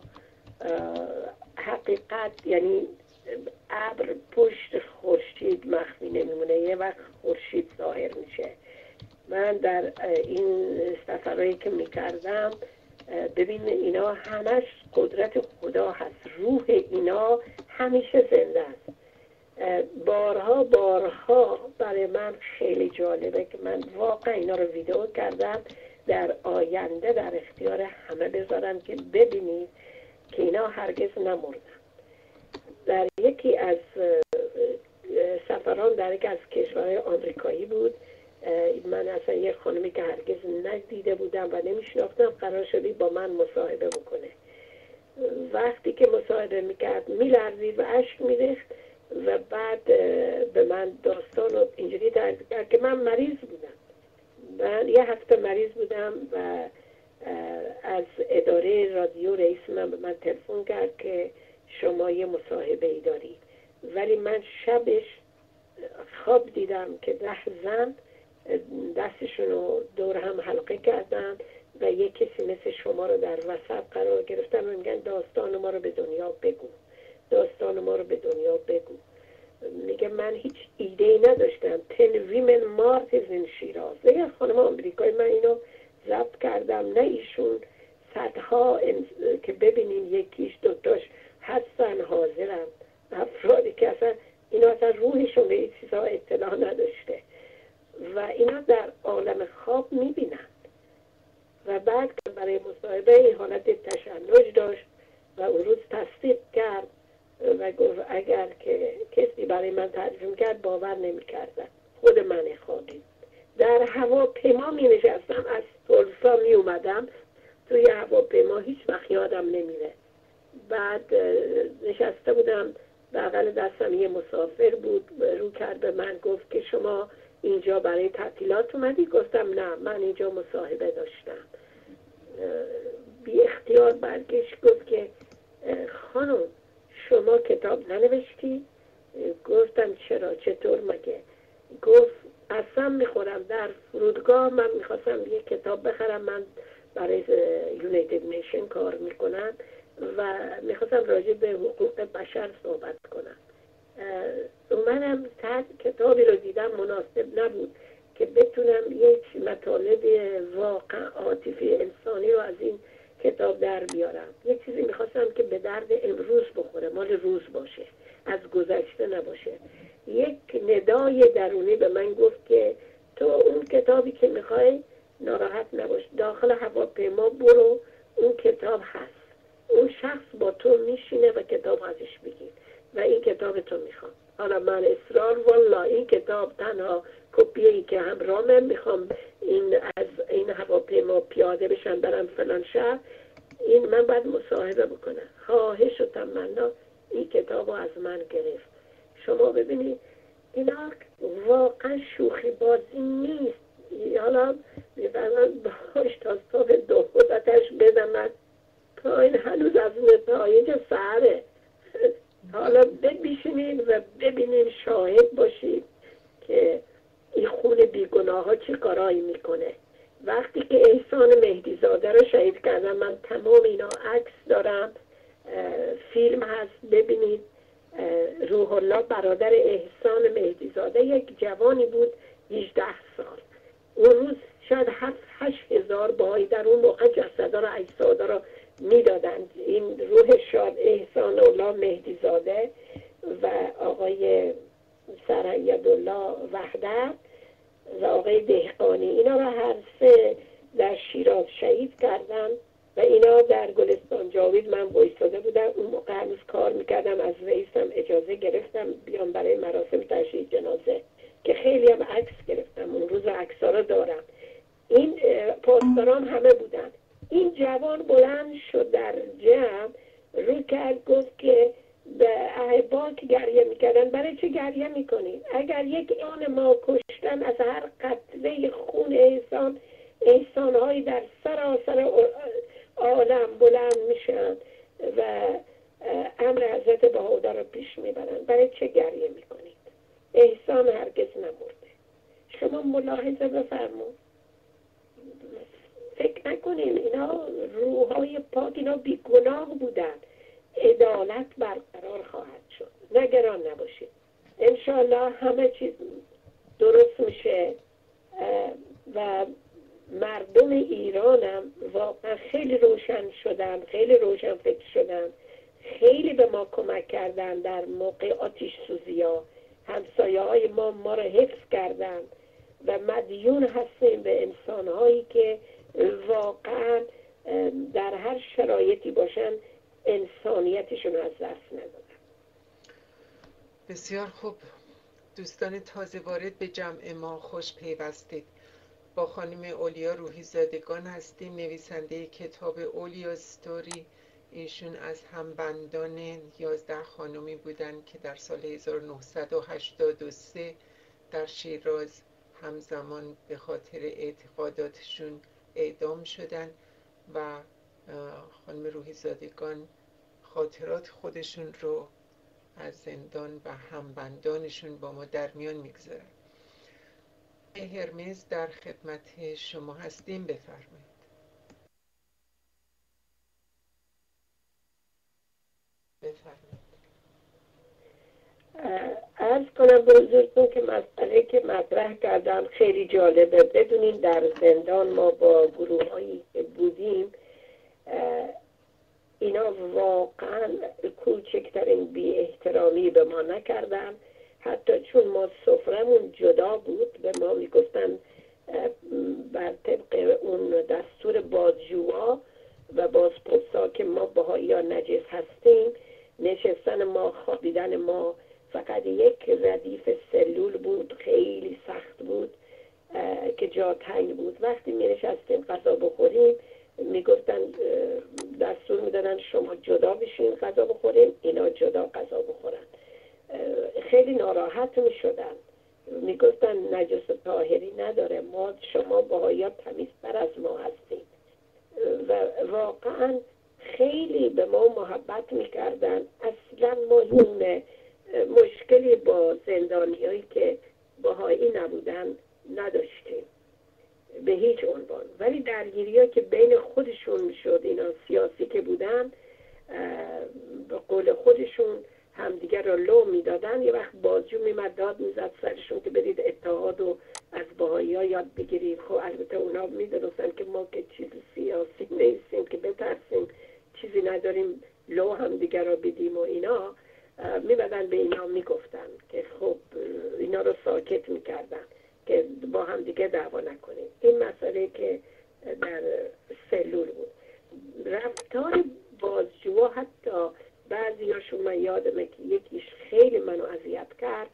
حقیقت، یعنی ابر پشت خورشید مخفی نمیمونه، یه وقت خورشید ظاهر میشه. من در این سفرهایی که میکردم ببین اینا همش قدرت خدا هست، روح اینا همیشه زنده است. بارها برای من خیلی جالبه که من واقعا اینا رو ویدیو کردم، در آینده در اختیار همه بذارم که ببینید که اینا هرگز نمردن. در یکی از سفران در یکی از کشورهای آمریکایی بود، من اصلا یه خانمی که هرگز ندیده بودم و نمیشناختم قرار شدی با من مصاحبه بکنه. وقتی که مصاحبه میکرد میلرزید و اشک میریخت و بعد به من داستان رو اینجوری تعریف کرد که من مریض بودم، من یه هفته مریض بودم و از اداره رادیو رئیس من به من تلفن کرد که شما یه مصاحبه ای دارید، ولی من شبش خواب دیدم که 10 زن دستشون رو دور هم حلقه کردن و یه کسی مثل شما رو در وسط قرار گرفتن و میگن داستان ما رو به دنیا بگو، داستان ما رو به دنیا بگو. میگه من هیچ ایده‌ای نداشتم. 10 women martyrs in شیراز. یه خانم آمریکایی، من اینو ضبط کردم، نه ایشون، صدها که ببینین یکیش دوتاش هستن حاضرن، افرادی که اصلا اینا اصلا روحشون به این چیزها اطلاع نداشته و اینا در عالم خواب میبینن. و بعد که برای مصاحبه این حالت تشنج داشت و اون روز تصدیق کرد و گفت اگر که کسی برای من تعریف کرد باور نمی کردن. خود من خوابی در هواپیما می نشستم، از تلفا می اومدم توی هواپیما، هیچ وقت یادم نمیره. بعد نشسته بودم، بغل دستم یه مسافر بود، رو کرد به من گفت که شما اینجا برای تعطیلات اومدی؟ گفتم نه، من اینجا مصاحبه داشتم. بی اختیار برگشت گفت که خانم شما کتاب ننوشتی؟ گفتم چرا، چطور مگه؟ گفت اصلا میخورم در فرودگاه من میخواستم یه کتاب بخرم، من برای یونایتد نیشن کار میکنم و میخواستم راجع به حقوق بشر صحبت کنم. منم کتابی رو دیدم مناسب نبود که بتونم یک مطالب واقع عاطفی انسانی رو از این کتاب در بیارم. یک چیزی میخواستم که به درد امروز بخوره، مال روز باشه، از گذشته نباشه. یک ندای درونی به من گفت که تو اون کتابی که میخوای ناراحت نباش، داخل هواپیما برو، اون کتاب هست، اون شخص با تو میشینه و کتاب ازش بگیر و این کتاب تو میخوام. حالا من اصرار والله این کتاب تنها کپیه‌ای که همراهم میخوام این از این هواپیما پیاده بشم برم فلان شهر، این من باید مصاحبه بکنم. خواهش و تمنا این کتاب رو از من گرفت. شما ببینید اینا واقعا شوخی بازی نیست. حالا میفرمان باش تا صبح دو خودتش بدمد تا این هنوز از نتایج سهره. حالا بشینید و ببینید، شاهد باشید که این خون بیگناه ها چه کارایی میکنه. وقتی که احسان مهدی زاده رو شهید کردم، من تمام اینا عکس دارم، فیلم هست، ببینید. روح الله برادر احسان مهدی زاده یک جوانی بود 18 سال. اون روز شاید 7-8 هزار باهایی در اون موقع جسدا رو اجسادا رو میدادند. این روح شاد احسان الله مهدی زاده و آقای سرایدالله وحدت و آقای دهقانی، اینا رو هر سه در شیراز شهید کردن و اینا در گلستان جاوید من بایستاده بودم. اون موقع هنوز کار میکردم، از رئیسم اجازه گرفتم بیام برای مراسم تشییع جنازه که خیلی هم عکس گرفتم. اون روز اون جوان بلند شد در جمع، رو کرد گفت که به احبا که گریه میکردن برای چه گریه میکنید؟ اگر یک آن ما کشتن از هر قطره خون احسانهایی در سراسر عالم بلند میشن و امر حضرت بهاءالله رو پیش میبرن، برای چه گریه میکنید؟ احسان هرگز نمرده. شما ملاحظه بفرمون، فکر نکنین اینا روحای پاک، اینا بیگناه بودن. عدالت برقرار خواهد شد، نگران نباشید، انشاءالله همه چیز درست میشه و مردم ایرانم واقعا خیلی روشن شدن، خیلی روشن فکر شدن، خیلی به ما کمک کردن در موقع آتش سوزی ها. همسایه های ما رو حفظ کردن و مدیون هستیم به انسان هایی که واقعا در هر شرایطی باشن انسانیتشون از دست ندادن. بسیار خوب دوستان تازه وارد به جمع ما خوش پیوستید. با خانم اولیا روحی زادگان هستیم، نویسنده کتاب اولیا استوری. ایشون از همبندان 11 خانمی بودن که در سال 1983 در شیراز همزمان به خاطر اعتقاداتشون اعدام شدن و خانم روحی زادگان خاطرات خودشون رو از زندان و همبندانشون با ما در میان میگذارن. هرمز در خدمت شما هستیم، بفرمایید. عرض کنم به حضورتون که مسئله که مطرح کردم خیلی جالبه. بدونین در زندان ما با گروه هایی که بودیم اینا واقعا کوچکترین بی احترامی به ما نکردن. حتی چون ما سفرمون جدا بود به ما میگفتن بر طبق اون دستور بازجوها و بازپرسا که ما بهایی یا نجس هستیم، نشستن ما، خوابیدن ما فقط یک ردیف سلول بود، خیلی سخت بود که جا تنگ بود. وقتی می نشستیم غذا بخوریم میگفتن دستور میدادن شما جدا بشین غذا بخوریم، اینا جدا غذا بخورن. خیلی ناراحت میشدن، میگفتن نجس طاهری نداره، ما شما بهایی تمیزتر از ما هستیم و واقعا خیلی به ما محبت میکردن. اصلا ما این مشکلی با زندانی هایی که بهایی نبودن نداشتیم به هیچ عنوان، ولی درگیری ها که بین خودشون میشد، اینا سیاسی که بودن به قول خودشون همدیگر را لو میدادن. یه وقت بازجو میمد داد میزد سرشون که برید اتحاد و از بهایی ها یاد بگیرید. خب البته اونا میدونستن که ما که چیز سیاسی نیستیم که بترسیم، چیزی نداریم لو همدیگر را بدیم و اینا. میمدن به اینا میگفتن که خب اینا رو ساکت میکردن که با هم دیگه دعوا نکنیم. این مسئله که در سلول بود. رفتار بازجوها حتی بعضی هاشون من یادمه که یکیش خیلی منو اذیت کرد،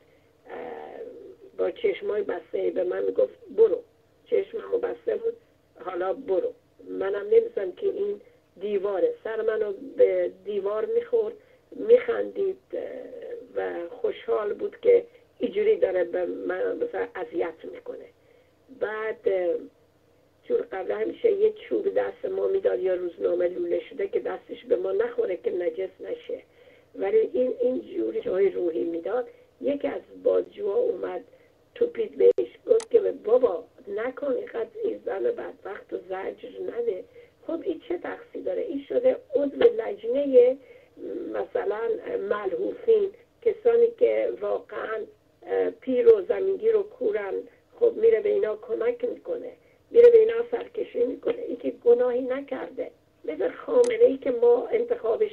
با چشمای بسته به من میگفت برو، چشممو بسته بود، حالا برو. منم نمی‌دونم که این دیواره، سر منو به دیوار میخورد، میخندید و خوشحال بود که اینجوری داره به من مثلا اذیت میکنه. بعد چون قبل همیشه یه چوب دست ما میداد یا روزنامه لوله شده که دستش به ما نخوره که نجس نشه، ولی این جوری جای روحی میداد. یکی از بازجوها اومد توپید بهش، گفت که بابا نکن اینقدر این زن بدبخت و زجر نده. خب این چه تقصیر داره؟ این شده عضو لجنه مثلا ملحوفین، کسانی که واقعا پیر و زمینگیر و کورن. خب میره به اینا کمک میکنه، میره به اینا سرکشی میکنه. این که گناهی نکرده، مثل خامنه ای که ما انتخابش.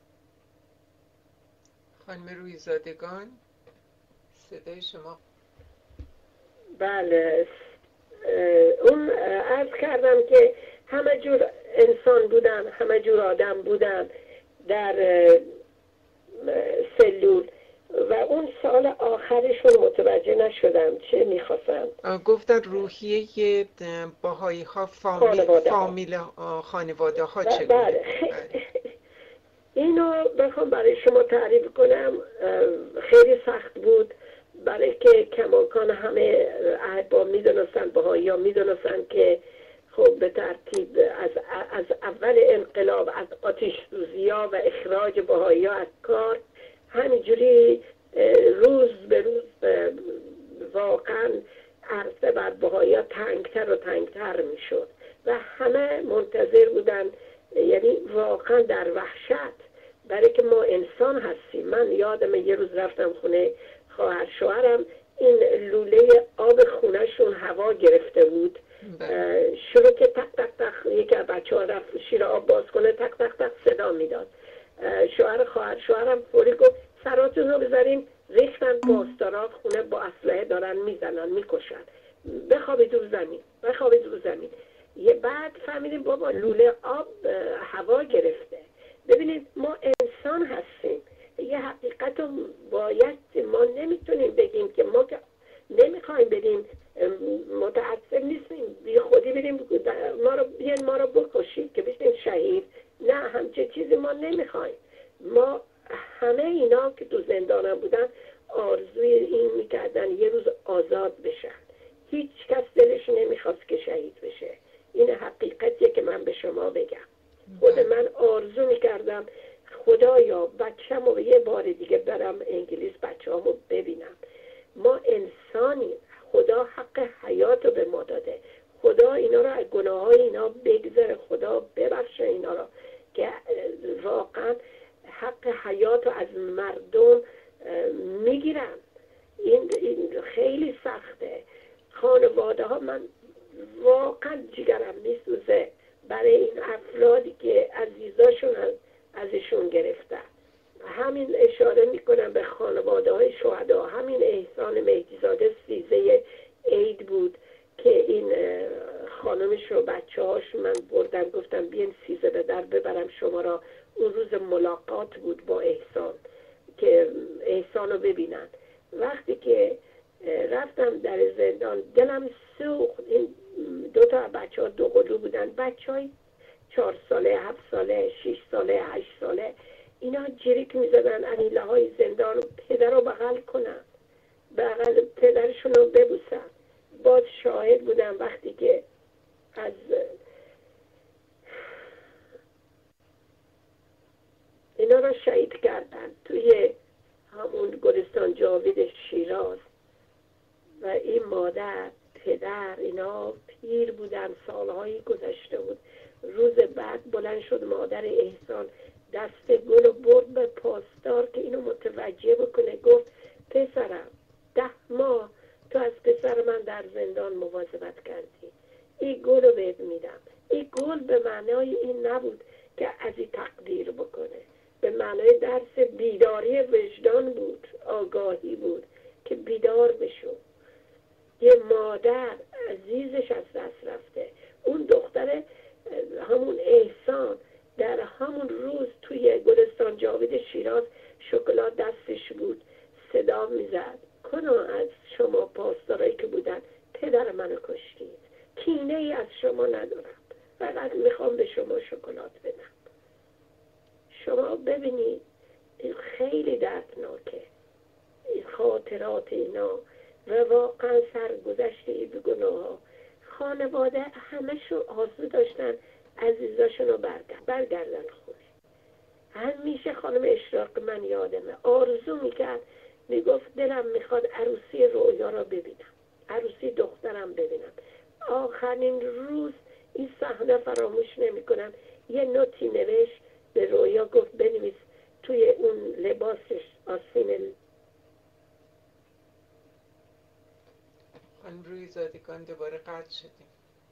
خانم روحی زادگان صدای شما. بله، اون عرض کردم که همه جور انسان بودن، همه جور آدم بودن در سلول و اون سال آخرشون متوجه نشدم چه میخواستم. گفتن روحیه باهایی ها فامیل خانواده ها چه بله. اینو بخوام برای شما تعریف کنم خیلی سخت بود، برای که کماکان همه احباب میدونستن، باهایی ها میدونستن که خب به ترتیب از اول انقلاب، از آتش سوزی ها و اخراج باهایی ها از کار، همینجوری روز به روز واقعا عرصه بر باهایی ها تنگتر و تنگتر می شد و همه منتظر بودن، یعنی واقعا در وحشت، برای که ما انسان هستیم. من یادم یه روز رفتم خونه خواهر شوهرم، این لوله آب خونهشون هوا گرفته بود، شروع که تق تق تق، یکی از بچه ها رفت شیر آب باز کنه، تق تق تق صدا میداد. خواهر شوهرم فوری گفت سراتون رو بذارین، ریختن باستارا خونه با اسلحه دارن میزنن میکشن، بخوابید رو زمین، بخوابید رو زمین. یه بعد فهمیدیم بابا لوله آب هوا گرفته. ببینید ما انسان هستیم، یه حقیقت رو باید ما نمیتونیم بگیم که ما که نمیخوایم بریم، متعصب نیستیم بی خودی بریم ما رو بکشید که بشیم شهید، نه همچه چیزی ما نمیخوایم. ما همه اینا که تو زندان بودن آرزوی این میکردن یه روز آزاد بشن، هیچ کس دلش نمیخواست که شهید بشه. این حقیقتیه که من به شما بگم. خود من آرزو میکردم خدایا بچه‌مو رو یه بار دیگه برم انگلیس بچه‌هامو ببینم. ما انسانیم، خدا حق حیات رو به ما داده، خدا اینا رو از گناه‌های اینا بگذره، خدا ببخشه اینا رو که واقعا حق حیات رو از مردم میگیرن. این خیلی سخته. خانواده ها، من واقعا جگرم میسوزه برای این افرادی که عزیزاشون ازشون گرفتن. همین اشاره میکنم به خانواده های شهدا. همین احسان مهدیزاده 13 عید بود که این خانمش و بچه هاش من بردم، گفتم بیاین 13 به در ببرم شما را. اون روز ملاقات بود با احسان که احسان رو ببینن. وقتی که رفتم در زندان دلم سوخت. این 2 تا بچه ها 2 قلو بودن، بچه های 4 ساله، 7 ساله، 6 ساله، 8 ساله، اینا جریک میزدن انیله های زندان رو، پدر رو بغل کنن، بغل پدرشون رو ببوسن. باز شاهد بودم وقتی که از اینا رو شهید کردن توی همون گلستان جاوید شیراز. و این مادر، پدر، اینا پیر بودن، سالهایی گذشته بود. روز بعد بلند شد مادر احسان، دست گل رو برد به پاسدار که اینو متوجه بکنه. گفت پسرم 10 ماه تو از پسر من در زندان مواظبت کردی، این گل رو بهت میدم. این گل به معنای این نبود که از این تقدیر بکنه، به معنای درس بیداری وجدان بود، آگاهی بود که بیدار بشو. یه مادر عزیزش از دست رفته. اون دختر همون احسان در همون روز توی گلستان جاوید شیراز شکلات دستش بود، صدا میزد کنو از شما پاسدارایی که بودن پدر منو کشتید، کینه ای از شما ندارم، فقط میخوام به شما شکلات بدم. شما ببینید این خیلی دردناکه، این خاطرات اینا و واقعا سرگذشته ای به گناه. خانواده همه شو آرزو داشتن عزیزاشون رو برگردن خونه. همیشه خانم اشراق من یادمه آرزو میکرد، میگفت دلم میخواد عروسی رویا رو ببینم، عروسی دخترم ببینم. آخرین روز این صحنه فراموش نمیکنم، یه نوتی نوشت به رویا، گفت بنویس توی اون لباسش آستین. خانم روی زادگان دوباره قطع شدیم.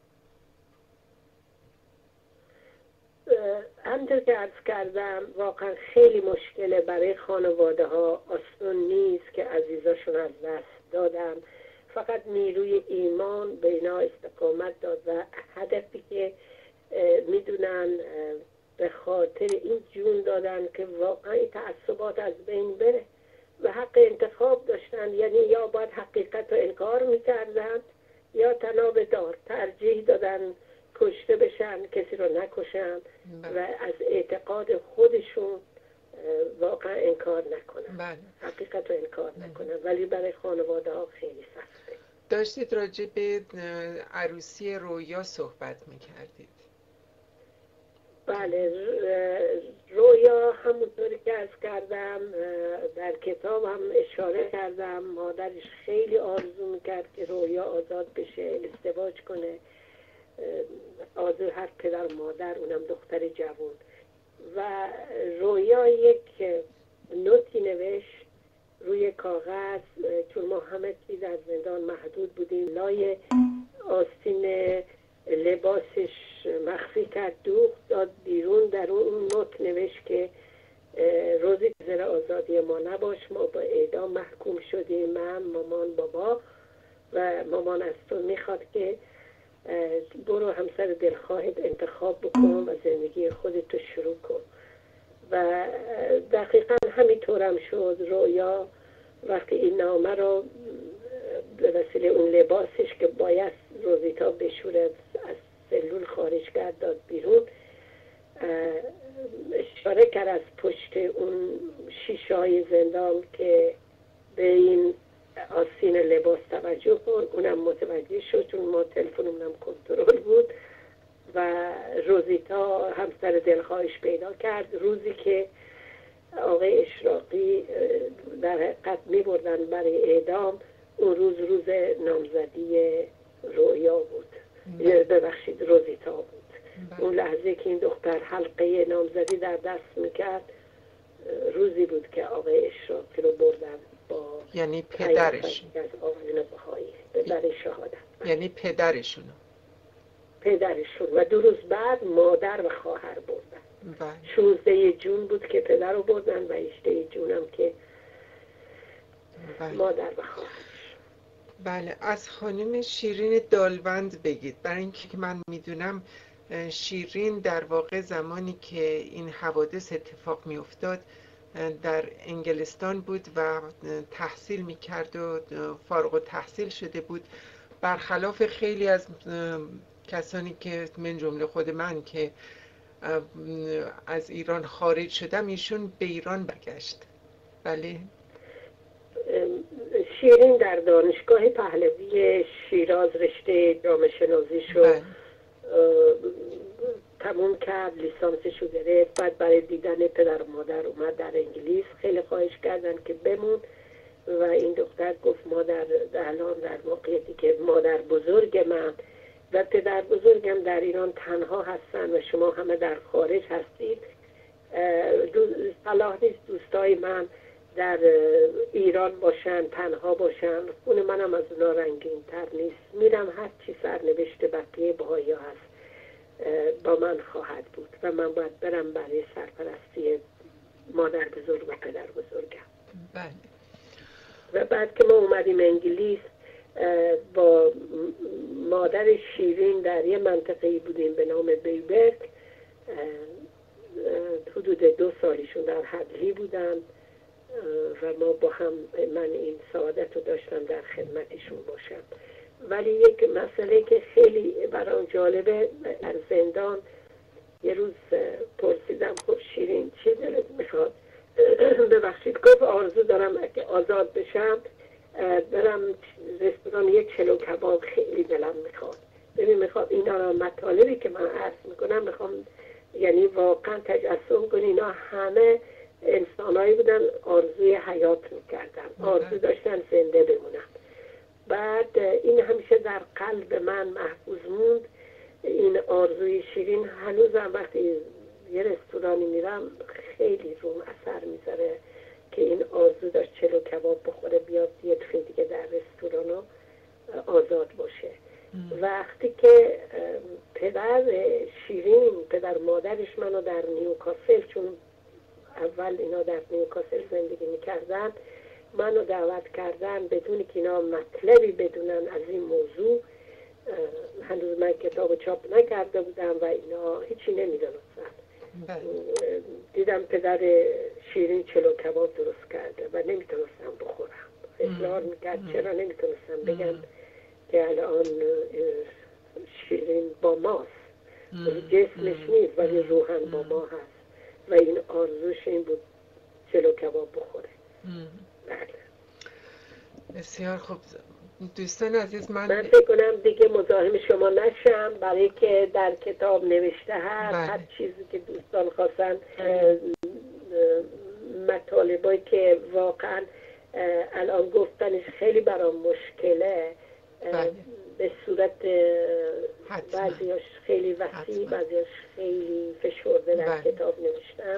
همونطور که عرض کردم واقعا خیلی مشکله برای خانواده ها، آسون نیست که عزیزاشون از دست دادن. فقط نیروی ایمان به اینا استقامت داد و هدفی که میدونن به خاطر این جون دادن که واقعا این تعصبات از بین بره. و حق انتخاب داشتن، یعنی یا باید حقیقت رو انکار میکردن یا تناب دار، ترجیح دادن کشته بشن، کسی رو نکشن و از اعتقاد خودشون واقعا انکار نکنن، حقیقت رو انکار نکنن، ولی برای خانواده ها خیلی سخته. داشتید راجع به عروسی رویا صحبت میکردید. بله، رویا همونطوری که عرض کردم در کتاب هم اشاره کردم، مادرش خیلی آرزو میکرد که رویا آزاد بشه، ازدواج کنه، آرزو هر پدر مادر، اونم دختر جوان. و رویا یک نوتی نوشت روی کاغذ، چون ما همه چیز از زندان محدود بودیم، لای آستین لباسش مخفی کرد، دوخت، داد بیرون. در اون نوت نوشت که روزی که زیر آزادی ما نباش، ما با اعدام محکوم شدیم، من، مامان، بابا، و مامان از تو میخواد که برو همسر دلخواهت انتخاب بکن و زندگی خودتو شروع کن. و دقیقا همینطورم شد. رویا وقتی این نامه رو به وسیله اون لباسش که باید روزیتا بشوره از سلول خارج کرد، داد بیرون، اشاره کرد از پشت اون شیشه‌های زندان که به این آستین لباس توجه کن. اونم متوجه شد، چون ما تلفنمونم کنترل بود و روزیتا همسر دلخواهش پیدا کرد. روزی که آقای اشراقی در حقیقت می بردن برای اعدام، اون روز نامزدی رویا بود، ببخشید روزیتا بود. اون لحظه که این دختر حلقه نامزدی در دست میکرد، روزی بود که آقای اشراقی رو بردن با یعنی پدرش از آقایون بهایی برای شهادت. یعنی پدرشون و 2 روز بعد مادر و خواهر بردن. 16 جون بود که پدر رو بردن و 18 جون هم که مادر و خواهرش. بله، از خانم شیرین دالوند بگید، برای اینکه من میدونم شیرین در واقع زمانی که این حوادث اتفاق می افتاد در انگلستان بود و تحصیل می کرد و فارغ التحصیل شده بود، برخلاف خیلی از کسانی که من جمله خود من که از ایران خارج شدم، ایشون به ایران برگشت. بله، شیرین در دانشگاه پهلوی شیراز رشته جامعه شناسی شد، تموم کرد، لیسانسشو گرفت. بعد برای دیدن پدر و مادر اومد در انگلیس، خیلی خواهش کردن که بمون و این دختر گفت مادر الان در موقعیتی که مادر بزرگ من و پدر بزرگم در ایران تنها هستن و شما همه در خارج هستید، صلاح نیست دوستای من در ایران باشن، تنها باشن، خون منم از اونا رنگین تر نیست، میرم هر چی سرنوشت بقیه بهایی هست با من خواهد بود و من باید برم برای سرپرستی مادر بزرگ و پدر بزرگم. بله. و بعد که ما اومدیم انگلیس، با مادر شیرین در یه منطقه‌ای بودیم به نام بیبرگ، حدود 2 سالشون در هدلی بودن و ما با هم، من این سعادت رو داشتم در خدمتشون باشم. ولی یک مسئله که خیلی برام جالبه، از زندان یه روز پرسیدم خب شیرین چی دلت میخواد؟ ببخشید، گفت آرزو دارم اگه آزاد بشم برم رستوران یک چلو کباب، خیلی دلم میخواد. ببین میخوام اینا رو، مطالبی که من عرض میکنم میخوام یعنی واقعا تجسم کنی، اینا همه انسانایی بودن آرزوی حیات میکردن، آرزو داشتن زنده بمونن. بعد این همیشه در قلب من محفوظ موند، این آرزوی شیرین. هنوزم وقتی یه رستورانی میرم خیلی روم اثر میذاره که این آرزو داشت چلو کباب بخوره، بیاد یه دفعه دیگه در رستورانا آزاد باشه. وقتی که پدر شیرین، پدر مادرش منو در نیوکاسل، چون اول اینا در نیوکاسل زندگی میکردن، منو دعوت کردن بدون که اینا مطلبی بدونن از این موضوع. هنوز من کتاب چاپ نکرده بودم و اینا هیچی نمیدونستن. دیدم پدر شیرین چلو کباب درست کرده و نمیتونستم بخورم. اصرار میکرد چرا نمیتونستم بگم که الان شیرین با ماست، جسمش نیست ولی روحن با ما هست و این آرزوش این بود چلو کباب بخوره. بله. بسیار خوب دوستان عزیز، من فکر کنم دیگه مزاحم شما نشم، برای که در کتاب نوشته هست هر چیزی که دوستان خواستن، مطالبایی که واقعا الان گفتنش خیلی برام مشکله، به صورت بعضیاش خیلی وسیع بعضیاش خیلی فشرده در کتاب نوشتم.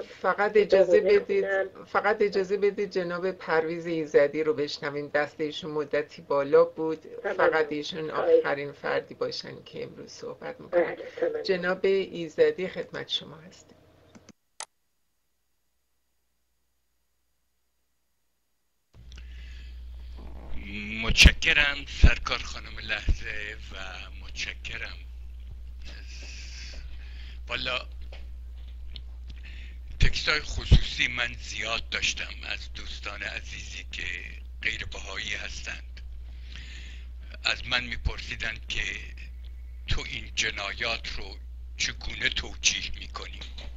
فقط اجازه بدید جناب پرویز ایزدی رو بشنویم. دستشون مدتی بالا بود، فقط ایشون آخرین فردی باشن که امروز صحبت میکنن. جناب ایزدی خدمت شما هستیم. متشکرم سرکار خانم لحظه و متشکرم. والا تکستای خصوصی من زیاد داشتم از دوستان عزیزی که غیر بهایی هستند. از من میپرسیدند که تو این جنایات رو چگونه توجیه میکنی؟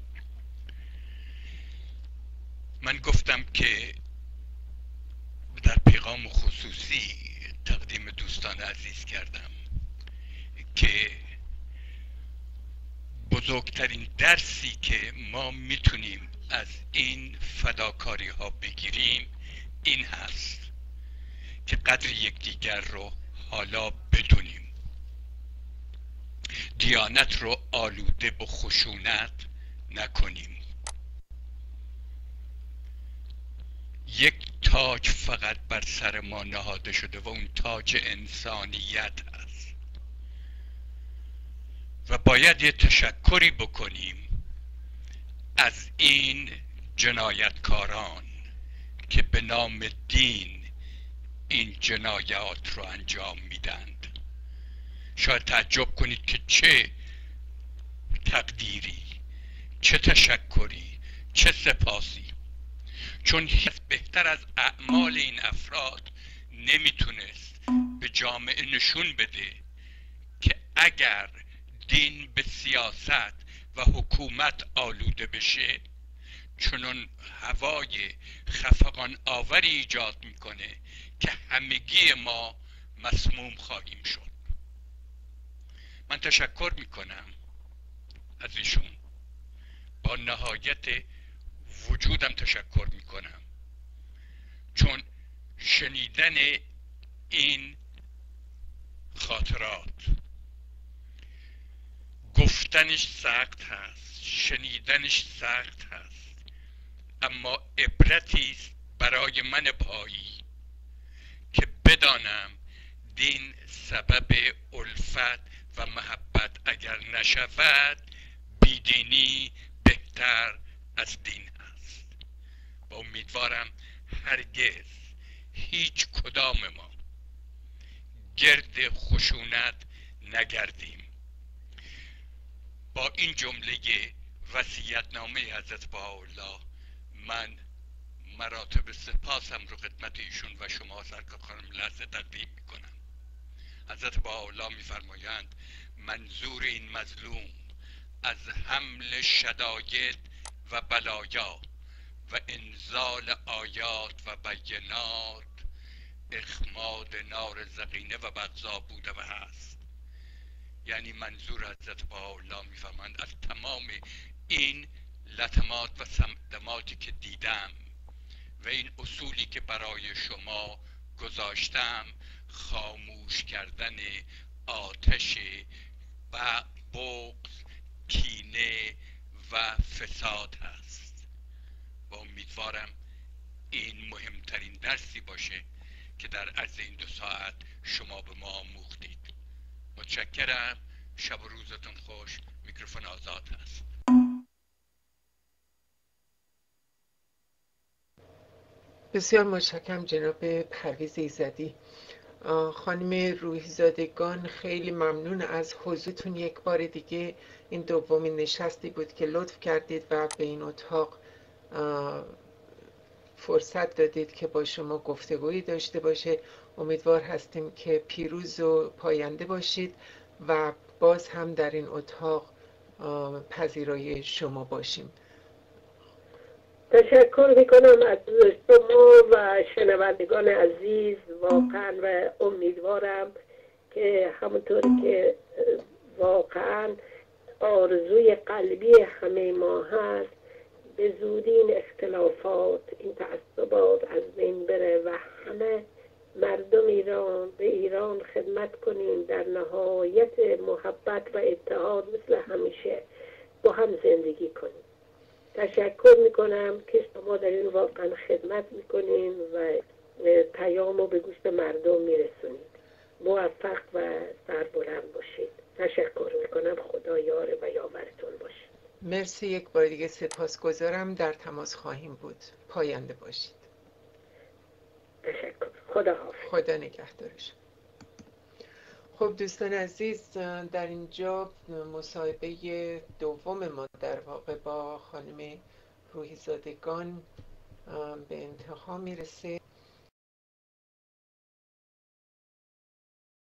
من گفتم که در پیغام خصوصی تقدیم دوستان عزیز کردم که بزرگترین درسی که ما میتونیم از این فداکاری ها بگیریم این هست که قدر یکدیگر رو حالا بدونیم، دیانت رو آلوده به خشونت نکنیم. یک تاج فقط بر سر ما نهاده شده و اون تاج انسانیت هست و باید یه تشکری بکنیم از این جنایتکاران که به نام دین این جنایات رو انجام میدند. شاید تعجب کنید که چه تقدیری، چه تشکری، چه سپاسی، چون هیچ بهتر از اعمال این افراد نمیتونست به جامعه نشون بده که اگر دین به سیاست و حکومت آلوده بشه چنون هوای خفقان آوری ایجاد میکنه که همگی ما مسموم خواهیم شد. من تشکر میکنم از ایشون، با نهایت وجودم تشکر میکنم، چون شنیدن این خاطرات گفتنش سخت هست، شنیدنش سخت هست، اما عبرتی است برای من بهایی که بدانم دین سبب الفت و محبت اگر نشود بیدینی بهتر از دین هست و امیدوارم هرگز هیچ کدام ما گرد خشونت نگردیم. با این جمله وصیت‌نامه حضرت بهاءالله من مراتب سپاسم رو خدمت ایشون و شما سرکار خانم لحظه تقدیم میکنم. حضرت بهاءالله میفرمایند منظور این مظلوم از حمل شداید و بلایا و انزال آیات و بینات اخماد نار زقینه و بغضا بوده و هست. یعنی منظور حضرت بهاءالله میفرمایند از تمام این لطمات و صدماتی که دیدم و این اصولی که برای شما گذاشتم خاموش کردن آتش و بغض، کینه و فساد هست و امیدوارم این مهمترین درسی باشه که در عرض این 2 ساعت شما به ما آموختید. متشکرم. شب و روزتون خوش. میکروفون آزاد هست. بسیار متشکرم جناب پرویز ایزدی. خانم روحیزادگان خیلی ممنون از حضورتون یک بار دیگه. این دومین نشستی بود که لطف کردید و به این اتاق فرصت دادید که با شما گفتگویی داشته باشه. امیدوار هستیم که پیروز و پاینده باشید و باز هم در این اتاق پذیرای شما باشیم. تشکر میکنم از شما و شنوندگان عزیز واقعا و امیدوارم که همونطوری که واقعا آرزوی قلبی همه ما هست به زودی این اختلافات، این تعصبات از بین بره و همه مردم ایران به ایران خدمت کنیم در نهایت محبت و اتحاد مثل همیشه با هم زندگی کنیم. تشکر میکنم که شما در این واقعا خدمت میکنین و پیام رو به گوش مردم میرسونید. موفق و سربلند باشید. تشکر میکنم. خدا یار و یاورتون باشه. مرسی، یک بار دیگه سپاسگزارم. در تماس خواهیم بود. پاینده باشید. تشکر. خدا حافظ. خدا نگهدارش. خب دوستان عزیز، در اینجا مصاحبه دوم ما در واقع با خانم روحیزادگان به انتها میرسه.